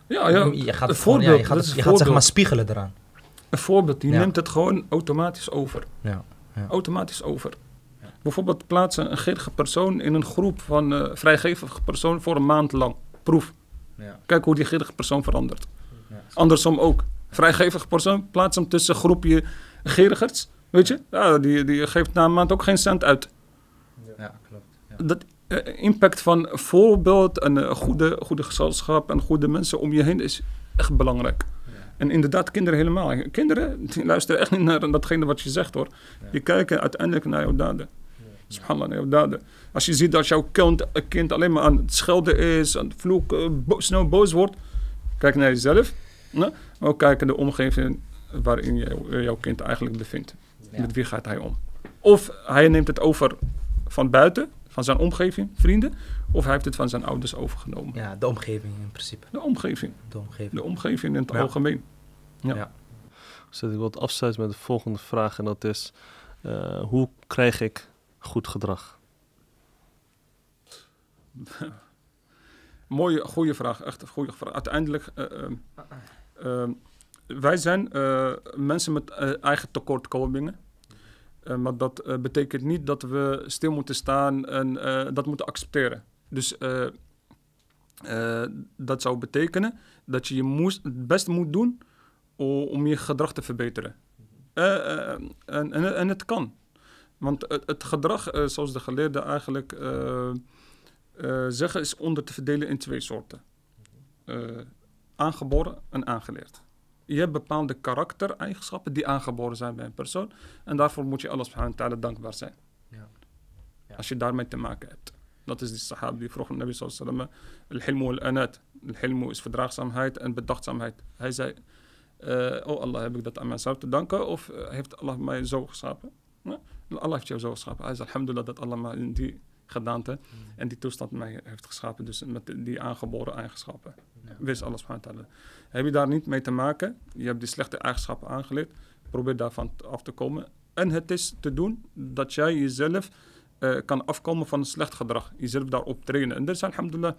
Ja, Je gaat een het gewoon, voorbeeld, je dat is gaat een zeg maar voorbeeld. spiegelen eraan. Een voorbeeld, die Ja. neemt het gewoon automatisch over. Ja. Automatisch over. Bijvoorbeeld plaatsen een gierige persoon in een groep van vrijgevige persoon voor een maand lang. Proef. Ja. Kijk hoe die gierige persoon verandert. Ja. Andersom ook. Vrijgevige persoon, plaats hem tussen een groepje gierigers. Weet je? Ja, die geeft na een maand ook geen cent uit. Ja, klopt. Ja. Dat impact van voorbeeld en goede gezelschap en goede mensen om je heen is echt belangrijk. En inderdaad, kinderen helemaal. Kinderen die luisteren echt niet naar datgene wat je zegt hoor. Die kijken uiteindelijk naar jouw daden. Subhanallah, naar jouw daden. Als je ziet dat jouw kind alleen maar aan het schelden is, aan het vloeken, snel boos wordt. Kijk naar jezelf. Maar ook kijken naar de omgeving waarin jouw kind eigenlijk bevindt. Ja. Met wie gaat hij om? Of hij neemt het over van buiten, van zijn omgeving, vrienden. Of hij heeft het van zijn ouders overgenomen. Ja, de omgeving in principe. De omgeving. De omgeving. De omgeving in het Ja. algemeen. Ja. Dus ik wil het afsluiten met de volgende vraag. En dat is, hoe krijg ik goed gedrag? Goede vraag. Echt een goede vraag. Uiteindelijk, wij zijn mensen met eigen tekortkomingen. Maar dat betekent niet dat we stil moeten staan en dat moeten accepteren. Dus dat zou betekenen dat je het beste moet doen om je gedrag te verbeteren. En het kan. Want het gedrag, zoals de geleerden eigenlijk zeggen, is onder te verdelen in 2 soorten. Aangeboren en aangeleerd. Je hebt bepaalde karaktereigenschappen die aangeboren zijn bij een persoon. En daarvoor moet je Allah subhanahu wa ta'ala dankbaar zijn. Ja. Ja. Als je daarmee te maken hebt. Dat is die sahaba die vroeg aan Nabi sallallahu alaihi wasallam. Al-hilmu al-anat. Al-hilmu is verdraagzaamheid en bedachtzaamheid. Hij zei, oh Allah, heb ik dat aan mezelf te danken? Of heeft Allah mij zo geschapen? Ja? Allah heeft jou zo geschapen. Hij zei, alhamdulillah dat Allah mij in die gedaante en die toestand mij heeft geschapen. Dus met die aangeboren eigenschappen. Ja. Wees Allah subhanahu wa ta'ala. Heb je daar niet mee te maken? Je hebt die slechte eigenschappen aangeleerd. Probeer daarvan af te komen. En het is te doen dat jij jezelf kan afkomen van een slecht gedrag. Jezelf daarop trainen. En er zijn alhamdulillah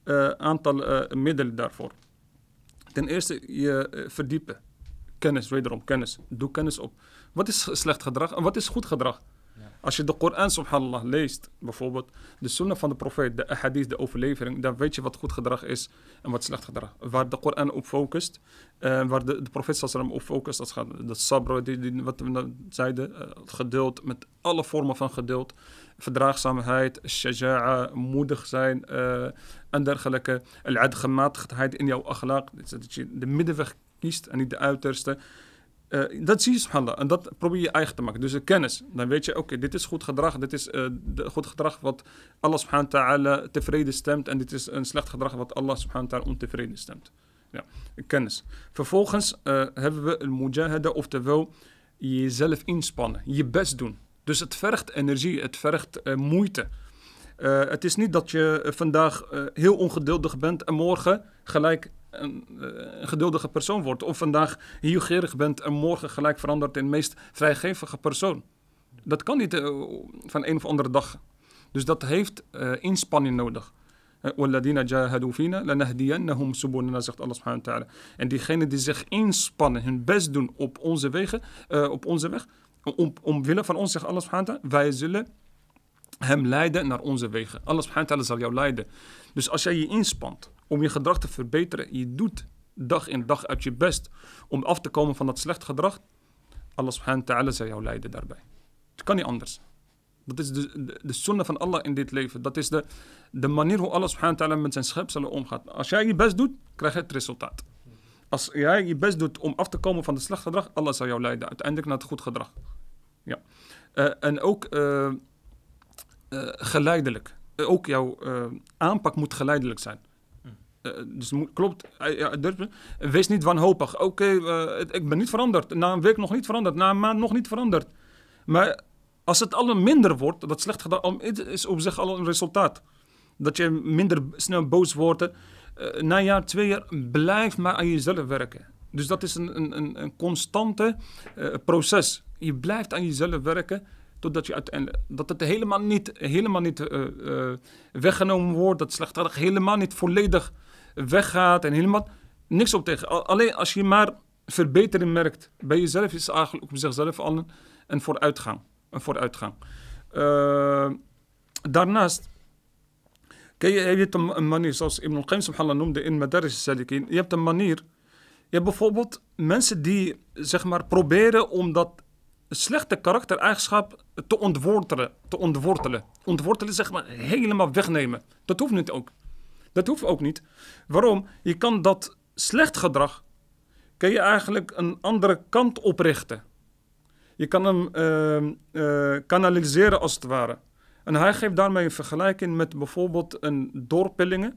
aantal middelen daarvoor. Ten eerste je verdiepen. Kennis, wederom kennis. Doe kennis op. Wat is slecht gedrag en wat is goed gedrag? Ja. Als je de Koran subhanallah leest, bijvoorbeeld de sunnah van de profeet, de ahadith, de overlevering, dan weet je wat goed gedrag is en wat slecht gedrag. Waar de Koran op focust, waar de profeet sallallahu op focust, dat gaat de sabr, wat we zeiden, het geduld, met alle vormen van geduld, verdraagzaamheid, shaja'a, moedig zijn en dergelijke, gematigdheid in jouw akhlaq, dat je de middenweg kiest en niet de uiterste. Dat zie je subhanallah. En dat probeer je eigen te maken. Dus de kennis. Dan weet je, oké, dit is goed gedrag. Dit is goed gedrag wat Allah subhanahu wa ta'ala tevreden stemt. En dit is een slecht gedrag wat Allah subhanahu wa ta'ala ontevreden stemt. Ja, kennis. Vervolgens hebben we een mujahada, oftewel jezelf inspannen. Je best doen. Dus het vergt energie. Het vergt moeite. Het is niet dat je vandaag heel ongeduldig bent en morgen gelijk een geduldige persoon wordt. Of vandaag heel gierig bent en morgen gelijk verandert in de meest vrijgevige persoon. Dat kan niet van een of andere dag. Dus dat heeft inspanning nodig. وَالَّذِينَ جَاهَدُوا فِينَا لَنَهْدِيَنَّهُمْ سُبُلَنَا, zegt Allah subhanahu wa ta'ala. En diegenen die zich inspannen, hun best doen op onze wegen, op onze weg, omwille van ons, zegt Allah subhanahu wa ta'ala, wij zullen hem leiden naar onze wegen. Allah subhanahu wa ta'ala zal jou leiden. Dus als jij je inspant om je gedrag te verbeteren, je doet dag in dag uit je best om af te komen van dat slecht gedrag, Allah subhanahu wa ta'ala zal jou leiden daarbij. Het kan niet anders. Dat is de sunnah van Allah in dit leven. Dat is de manier hoe Allah subhanahu wa ta'ala met zijn schepselen omgaat. Als jij je best doet, krijg je het resultaat. Als jij je best doet om af te komen van het slecht gedrag, Allah zal jou leiden uiteindelijk naar het goed gedrag. Ja. En ook geleidelijk. Ook jouw aanpak moet geleidelijk zijn. Dus klopt, wees niet wanhopig. Oké, ik ben niet veranderd. Na een week nog niet veranderd. Na een maand nog niet veranderd. Maar als het al minder wordt, dat slecht gedrag is op zich al een resultaat. Dat je minder snel boos wordt. Na een jaar, 2 jaar, blijf maar aan jezelf werken. Dus dat is een constante proces. Je blijft aan jezelf werken totdat je uiteindelijk, dat het helemaal niet weggenomen wordt. Dat slecht gedrag helemaal niet volledig weggaat. En helemaal, Niks op tegen. Alleen als je maar verbetering merkt bij jezelf, is het eigenlijk op zichzelf al een vooruitgang. Daarnaast, je hebt een manier, zoals Ibn al-Qayyim subhanallah noemde in Madarij as-Salikin. Je hebt een manier. Je hebt bijvoorbeeld mensen die, zeg maar, proberen om dat slechte karaktereigenschap te ontwortelen. Ontwortelen, zeg maar, helemaal wegnemen. Dat hoeft niet ook. Dat hoeft ook niet. Waarom? Je kan dat slecht gedrag, kan je eigenlijk een andere kant oprichten. Je kan hem kanaliseren als het ware. En hij geeft daarmee een vergelijking met bijvoorbeeld een doorpellingen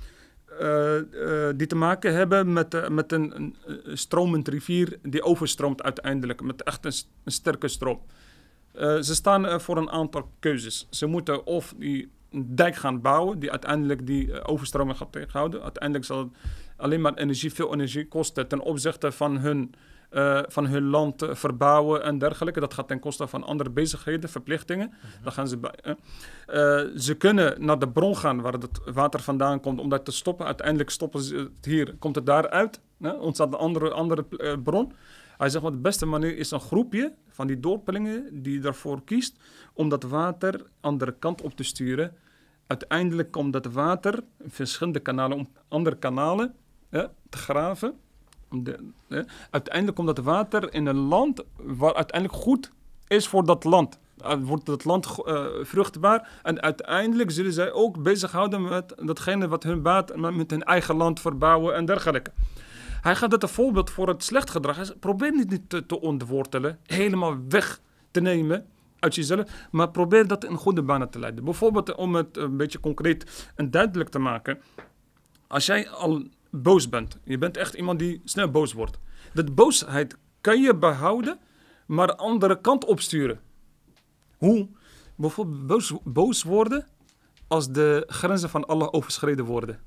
die te maken hebben met een stromend rivier die overstroomt uiteindelijk met echt een sterke stroom. Ze staan voor een aantal keuzes. Ze moeten of die dijk gaan bouwen die uiteindelijk die overstroming gaat tegenhouden. Uiteindelijk zal het alleen maar veel energie kosten ten opzichte van hun land verbouwen en dergelijke. Dat gaat ten koste van andere bezigheden, verplichtingen. Dan gaan ze ze kunnen naar de bron gaan waar het water vandaan komt om dat te stoppen. Uiteindelijk stoppen ze het hier, komt het daaruit. Ontstaat een andere bron. Hij zegt, de beste manier is een groepje van die doorpellingen die ervoor kiest om dat water andere kant op te sturen. Uiteindelijk komt dat water in verschillende kanalen, om andere kanalen te graven. Uiteindelijk komt dat water in een land waar uiteindelijk goed is voor dat land. Wordt dat land vruchtbaar en uiteindelijk zullen zij ook bezighouden met datgene wat hun baat met hun eigen land verbouwen en dergelijke. Hij gaat het een voorbeeld voor het slecht gedrag. Hij probeert niet te ontwortelen, helemaal weg te nemen uit jezelf, maar probeer dat in goede banen te leiden. Bijvoorbeeld om het een beetje concreet en duidelijk te maken. Als jij al boos bent, je bent echt iemand die snel boos wordt. Dat boosheid kan je behouden, maar de andere kant opsturen. Hoe? Bijvoorbeeld boos worden als de grenzen van Allah overschreden worden.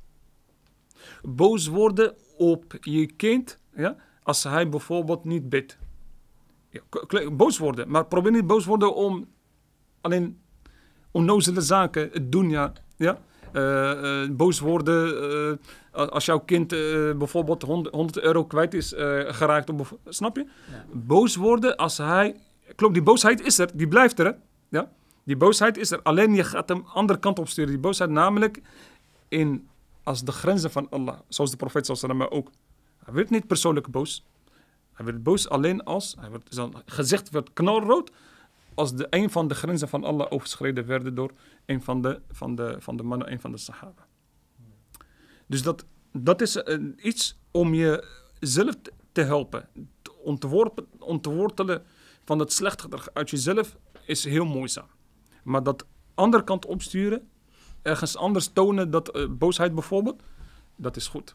Boos worden op je kind, als hij bijvoorbeeld niet bidt. Ja, boos worden, maar probeer niet boos worden om alleen onnozele zaken, het dunya, boos worden als jouw kind bijvoorbeeld 100 euro kwijt is geraakt. Snap je? Ja. Boos worden als hij... Klopt, die boosheid is er, die blijft er. Hè? Ja? Die boosheid is er, alleen je gaat hem andere kant op sturen. Die boosheid namelijk als de grenzen van Allah, zoals de profeet sallallahu alaihi wasallam ook. Hij werd niet persoonlijk boos. Hij werd boos alleen als, zijn gezicht werd knalrood, als een van de grenzen van Allah overschreden werden door een van de mannen, een van de sahaba. Dus dat is iets om jezelf te helpen. Ontwortelen van het slecht gedrag uit jezelf is heel moeizaam. Maar dat andere kant opsturen, ergens anders tonen, dat boosheid bijvoorbeeld, dat is goed.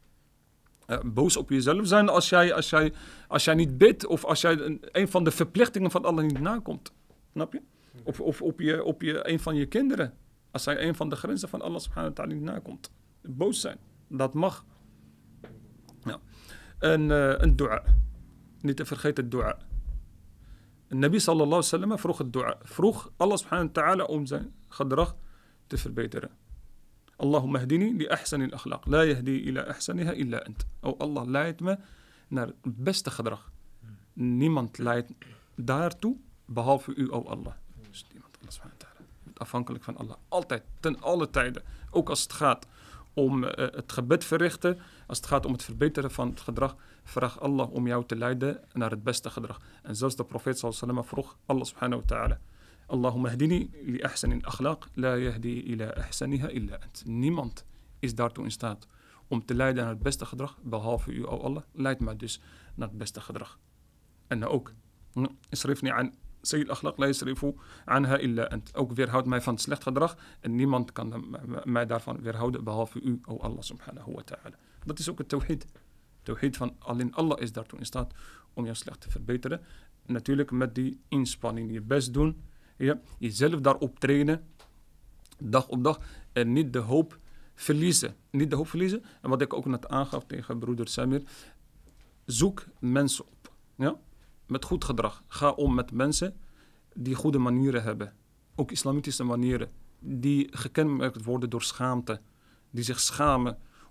Boos op jezelf zijn als jij niet bidt of als jij een van de verplichtingen van Allah niet nakomt. Snap je? Of op een van je kinderen. Als hij een van de grenzen van Allah subhanahu wa ta'ala niet nakomt. Boos zijn. Dat mag. Ja. Een dua. Niet te vergeten dua. Nabi sallallahu alaihi wasallam vroeg het dua. Vroeg Allah subhanahu wa ta'ala om zijn gedrag te verbeteren. Allahumma hdini li ahsani al-akhlaq. La yahdi ila ahsaniha illa ant. O Allah, leid me naar het beste gedrag. Niemand leidt daartoe behalve u, o Allah. Dus niemand, Allah subhanahu wa ta'ala. Afhankelijk van Allah. Altijd, ten alle tijden. Ook als het gaat om het gebed verrichten, als het gaat om het verbeteren van het gedrag, vraag Allah om jou te leiden naar het beste gedrag. En zelfs de profeet sallallahu alaihi wasallam vroeg Allah subhanahu wa ta'ala. Allahumma hdini li ahsani al-akhlaq, la yahdi ila ahsaniha illa ant. Niemand is daartoe in staat om te leiden naar het beste gedrag, behalve u, o Allah. Leid mij dus naar het beste gedrag. En ook, isrifni an sayyid al-akhlaq, la yasrifu anha illa ant. Ook weerhoud mij van het slecht gedrag en niemand kan mij daarvan weerhouden, behalve u, o Allah subhanahu wa ta'ala. Dat is ook het tawhid. Tawhid van alleen Allah is daartoe in staat om jou slecht te verbeteren. En natuurlijk met die inspanning, je best doen. Ja, jezelf daarop trainen, dag op dag, en niet de hoop verliezen. Niet de hoop verliezen. En wat ik ook net aangaf tegen broeder Samir, zoek mensen op. Ja? Met goed gedrag. Ga om met mensen die goede manieren hebben. Ook islamitische manieren. Die gekenmerkt worden door schaamte. Die zich schamen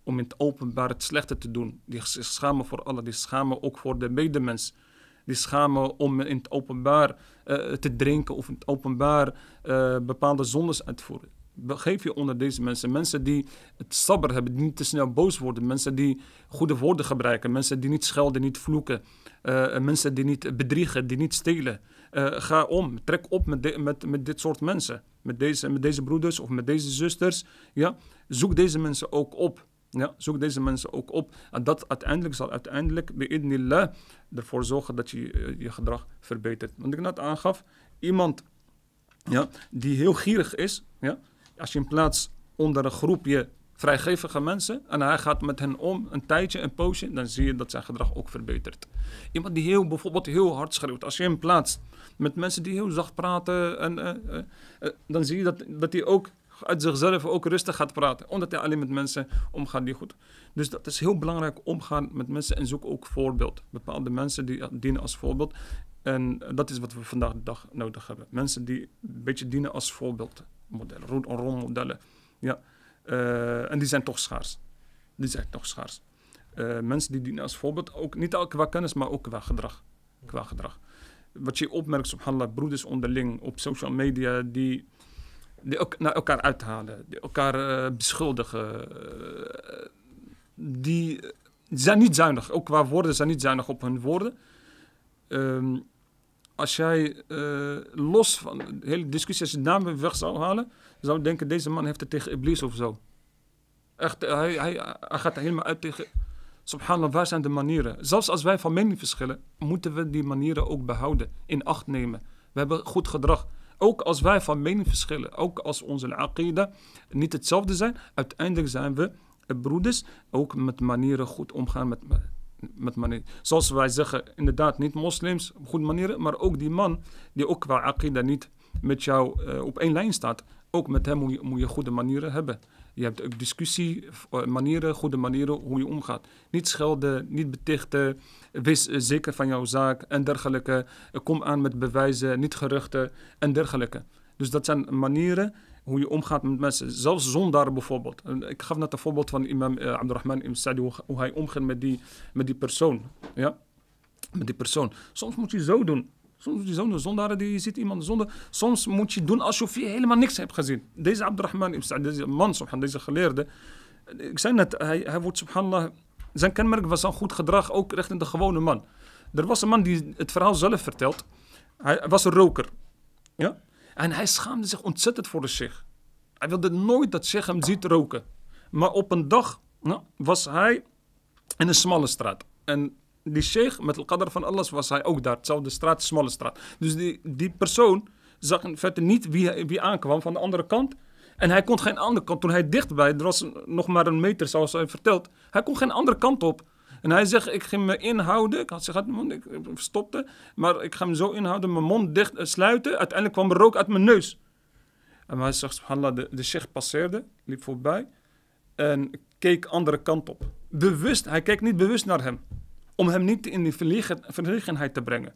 om in het openbaar het slechte te doen. Die zich schamen voor Allah, die schamen ook voor de medemens. Die schamen om in het openbaar te drinken of in het openbaar bepaalde zondes uit te voeren. Begeef je onder deze mensen. Mensen die het sabr hebben, die niet te snel boos worden. Mensen die goede woorden gebruiken. Mensen die niet schelden, niet vloeken. Mensen die niet bedriegen, die niet stelen. Ga om, trek op met dit soort mensen. Met deze broeders of met deze zusters. Ja? Zoek deze mensen ook op. Ja, zoek deze mensen ook op. En dat zal uiteindelijk bi'idnillah ervoor zorgen dat je je gedrag verbetert. Want ik net aangaf, iemand die heel gierig is, als je in plaats onder een groepje vrijgevige mensen en hij gaat met hen om een tijdje, een poosje, dan zie je dat zijn gedrag ook verbetert. Iemand die bijvoorbeeld heel hard schreeuwt, als je in plaats met mensen die heel zacht praten, dan zie je dat hij ook uit zichzelf ook rustig gaat praten. Omdat hij alleen met mensen omgaat die goed. Dus dat is heel belangrijk, omgaan met mensen en zoek ook voorbeeld. Bepaalde mensen die dienen als voorbeeld. En dat is wat we vandaag de dag nodig hebben. Mensen die een beetje dienen als voorbeeldmodellen, rolmodellen. Ja. En die zijn toch schaars. Mensen die dienen als voorbeeld, ook niet al qua kennis, maar ook qua gedrag. Wat je opmerkt, subhanallah, broeders onderling op social media die ook naar elkaar uithalen, die elkaar beschuldigen, die zijn niet zuinig, ook qua woorden zijn niet zuinig op hun woorden. Als jij los van de hele discussie, als je de naam weg zou halen, zou je denken, deze man heeft het tegen Iblis of zo. Echt, hij gaat er helemaal uit tegen. Subhanallah, waar zijn de manieren? Zelfs als wij van mening verschillen, moeten we die manieren ook behouden, in acht nemen. We hebben goed gedrag. Ook als wij van mening verschillen, ook als onze aqida niet hetzelfde zijn, uiteindelijk zijn we broeders, ook met manieren goed omgaan met manieren. Zoals wij zeggen, inderdaad niet moslims, goed manieren, maar ook die man die ook qua aqida niet met jou op één lijn staat, ook met hem moet je goede manieren hebben. Je hebt ook discussie, manieren, goede manieren, hoe je omgaat. Niet schelden, niet betichten, wees zeker van jouw zaak en dergelijke. Kom aan met bewijzen, niet geruchten en dergelijke. Dus dat zijn manieren hoe je omgaat met mensen. Zelfs zondaren bijvoorbeeld. Ik gaf net een voorbeeld van imam Abdurrahman ibn Sa'di, hoe hij omging met die persoon. Ja? Met die persoon. Soms moet je zo doen. Zondaren, die ziet iemand zonde. Soms moet je doen alsof je helemaal niks hebt gezien. Deze Abdurrahman ibn Sa'di, deze man, deze geleerde. Ik zei net, hij wordt subhanallah. Zijn kenmerk was een goed gedrag, ook richting de gewone man. Er was een man die het verhaal zelf vertelt. Hij was een roker. Ja? En hij schaamde zich ontzettend voor de sheikh. Hij wilde nooit dat sheikh hem ziet roken. Maar op een dag was hij in een smalle straat. En die sheikh, met het qadar van Allah, was hij ook daar. Hetzelfde straat, smalle straat. Dus die persoon zag in feite niet wie aankwam van de andere kant. En hij kon geen andere kant. Toen hij dichtbij, er was nog maar een meter zoals hij vertelt. Hij kon geen andere kant op. En hij zegt, ik ging me inhouden. Ik had zich ik stopte. Maar ik ga me zo inhouden, mijn mond dicht sluiten. Uiteindelijk kwam er rook uit mijn neus. En hij zegt, subhanallah, de sheikh passeerde, liep voorbij. En keek andere kant op. Bewust, hij keek niet bewust naar hem. Om hem niet in die verlegenheid te brengen.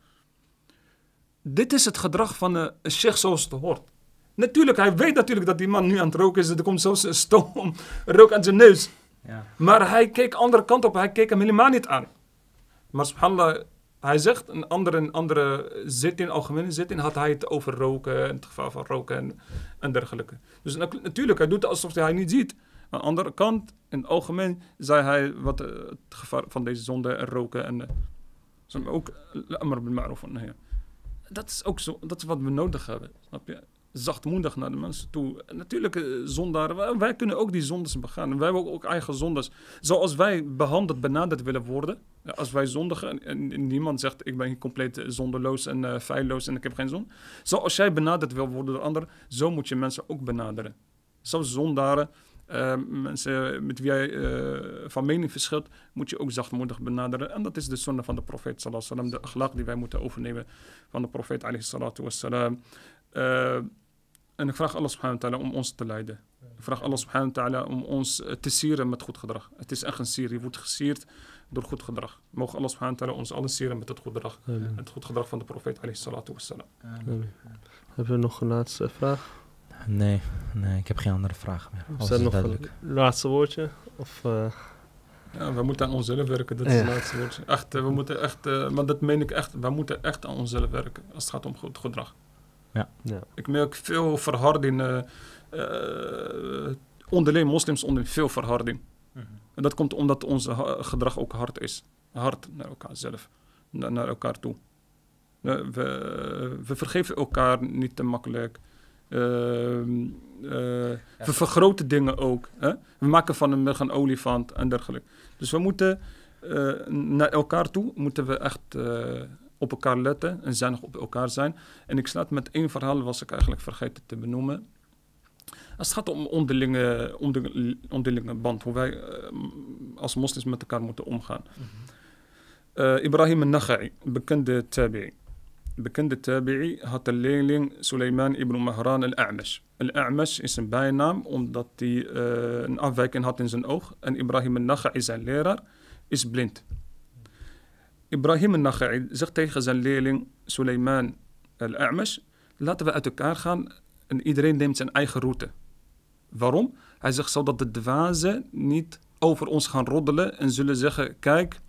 Dit is het gedrag van een sheikh zoals het hoort. Natuurlijk, hij weet natuurlijk dat die man nu aan het roken is. Er komt zelfs een stoom rook aan zijn neus. Ja. Maar hij keek de andere kant op. Hij keek hem helemaal niet aan. Maar subhanallah, hij zegt, een andere zitting, algemene zitting, had hij het over roken. Het gevaar van roken en dergelijke. Dus natuurlijk, hij doet het alsof hij niet ziet. Aan de andere kant, in het algemeen, zei hij wat het gevaar van deze zonde en roken. En ook amr bil ma'ruf. Dat is ook zo, dat is wat we nodig hebben. Snap je? Zachtmoedig naar de mensen toe. En natuurlijk, zondaren, wij kunnen ook die zondes begaan. Wij hebben ook eigen zondes. Zoals wij benaderd willen worden. Als wij zondigen en niemand zegt, ik ben hier compleet zonderloos en feilloos en ik heb geen zon. Zoals jij benaderd wil worden door anderen, zo moet je mensen ook benaderen. Zelfs zondaren, mensen met wie jij van mening verschilt, moet je ook zachtmoedig benaderen. En dat is de zonde van de profeet sallallahu alaihi wasallam, de akhlaq die wij moeten overnemen van de profeet alayhi salatu wassalam. En ik vraag Allah subhanahu wa ta'ala om ons te leiden. Ik vraag Allah subhanahu wa ta'ala om ons te sieren met goed gedrag. Het is echt een sier. Je wordt gesierd door goed gedrag. Mogen Allah subhanahu wa ta'ala ons allen sieren met het goed gedrag. Het goed gedrag van de profeet alayhi salatu wassalam. Hebben we nog een laatste vraag? Nee, ik heb geen andere vragen meer. Is Alles dat is nog duidelijk. een laatste woordje? Of, Ja, we moeten aan onszelf werken, dat is Ja. het laatste woord. Echt, we moeten echt, maar dat meen ik echt, we moeten echt aan onszelf werken als het gaat om goed gedrag. ja. Ik merk veel verharding, onderling, moslims onderling, veel verharding. En dat komt omdat ons gedrag ook hard is. Hard naar elkaar zelf, naar elkaar toe. We vergeven elkaar niet te makkelijk. We vergroten dingen ook. Hè? We maken van een olifant en dergelijke. Dus we moeten naar elkaar toe, moeten we echt op elkaar letten en zuinig op elkaar zijn. En ik sluit met één verhaal, was ik eigenlijk vergeten te benoemen. Als het gaat om onderlinge band, hoe wij als moslims met elkaar moeten omgaan. Ibrahim al-Nakha'i, bekende tabi'i, had een leerling Suleiman ibn Mahran al-A'mash. Al-A'mash is een bijnaam omdat hij een afwijking had in zijn oog. En Ibrahim al-Nakha'i, zijn leraar, is blind. Ibrahim al-Nakha'i zegt tegen zijn leerling Suleiman al-A'mash: laten we uit elkaar gaan en iedereen neemt zijn eigen route. Waarom? Hij zegt zodat de dwazen niet over ons gaan roddelen en zullen zeggen: kijk,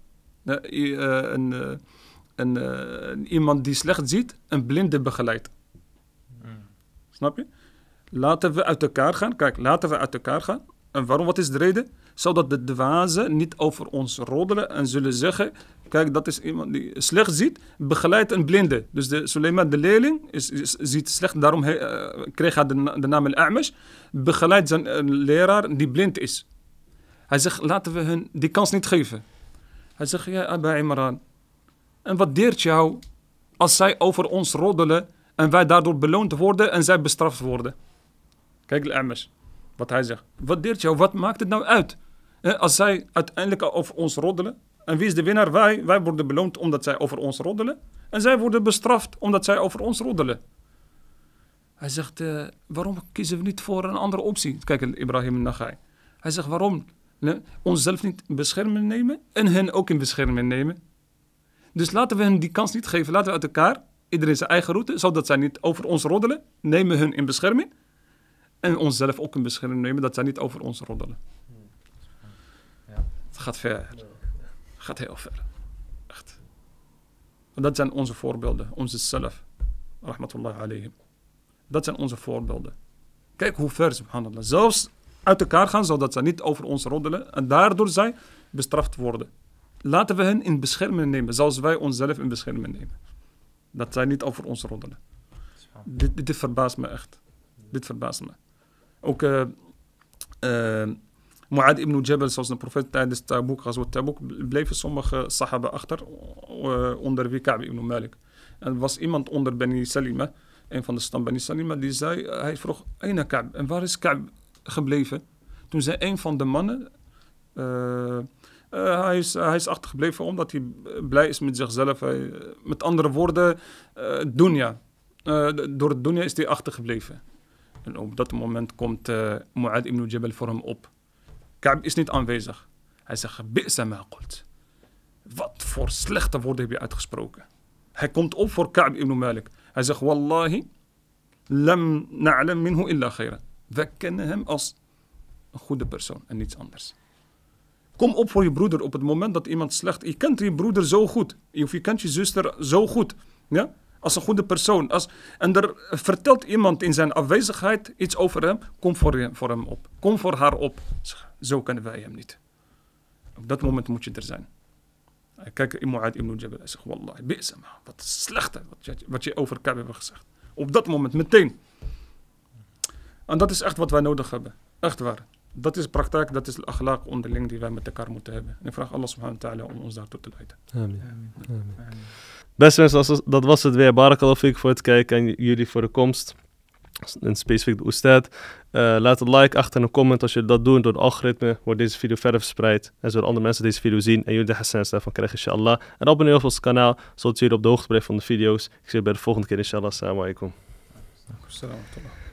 iemand die slecht ziet, een blinde begeleidt. Snap je? Laten we uit elkaar gaan. Kijk, laten we uit elkaar gaan. En waarom? Wat is de reden? Zodat de dwazen niet over ons roddelen en zullen zeggen: kijk, dat is iemand die slecht ziet, begeleidt een blinde. Dus Suleiman, de leerling, ziet slecht, daarom kreeg hij de naam Al-A'mash. Begeleidt zijn leraar die blind is. Hij zegt: laten we hun die kans niet geven. Hij zegt: ja, Aba Imran, en wat deert jou als zij over ons roddelen en wij daardoor beloond worden en zij bestraft worden? Kijk, Al-A'mash, wat hij zegt. Wat deert jou? Wat maakt het nou uit? Als zij uiteindelijk over ons roddelen. En wie is de winnaar? Wij worden beloond omdat zij over ons roddelen. En zij worden bestraft omdat zij over ons roddelen. Hij zegt: waarom kiezen we niet voor een andere optie? Kijk, Ibrahim al-Nakha'i. Hij zegt: waarom onszelf niet in bescherming nemen en hen ook in bescherming nemen? Dus laten we hen die kans niet geven. Laten we uit elkaar, iedereen zijn eigen route, zodat zij niet over ons roddelen. Nemen hun in bescherming. En onszelf ook in bescherming nemen, dat zij niet over ons roddelen. Ja. Het gaat ver. Gaat heel ver. Echt. En dat zijn onze voorbeelden. Onze salaf. Rahmatullah alayhim. Dat zijn onze voorbeelden. Kijk hoe ver, subhanallah. Zelfs uit elkaar gaan, zodat zij niet over ons roddelen. En daardoor zij bestraft worden. Laten we hen in bescherming nemen, zoals wij onszelf in bescherming nemen. Dat zij niet over ons roddelen. Dit verbaast me echt. Dit verbaast me. Ook Mu'ad ibn Jabal, zoals de profeet tijdens Tabuk, bleven sommige sahaba achter, onder wie Ka'b ibn Malik. En er was iemand onder Bani Salima, een van de stam Bani Salima, die zei, hij vroeg: Aina Ka'b? En waar is Ka'b gebleven? Toen zei een van de mannen: hij is achtergebleven omdat hij blij is met zichzelf. Met andere woorden, dunya. Door het dunya is hij achtergebleven. En op dat moment komt Mu'ad ibn Jabal voor hem op. Ka'b is niet aanwezig. Hij zegt: bi'sa ma qult. Wat voor slechte woorden heb je uitgesproken? Hij komt op voor Ka'b ibn Malik. Hij zegt: wallahi, lam na'lam minhu illa khayran. Wij kennen hem als een goede persoon en niets anders. Kom op voor je broeder op het moment dat iemand slecht... Je kent je broeder zo goed. Of je kent je zuster zo goed. Ja? Als een goede persoon. En er vertelt iemand in zijn afwezigheid iets over hem. Kom voor hem op. Kom voor haar op. Zo kennen wij hem niet. Op dat moment moet je er zijn. Kijk, Mu'ad ibn Jabal. Hij zegt: wallahi, bi'sa ma. Wat slechte wat je over Ka'b hebt gezegd. Op dat moment, meteen. En dat is echt wat wij nodig hebben. Echt waar. Dat is praktijk, dat is de akhlaq onderling die wij met elkaar moeten hebben. En ik vraag Allah subhanahu wa ta'ala om ons daartoe te leiden. Amen. Beste mensen, dat was het weer. Barakallahu fik voor het kijken en jullie voor de komst. En specifiek de Oestad. Laat een like achter en een comment als jullie dat doen. Door het algoritme wordt deze video verder verspreid. En zodat andere mensen deze video zien en jullie de hasanats daarvan krijgen, inshallah. En abonneer op ons kanaal, zodat jullie op de hoogte blijven van de video's. Ik zie je bij de volgende keer, inshallah. Assalamu alaikum. Assalamu alaikum.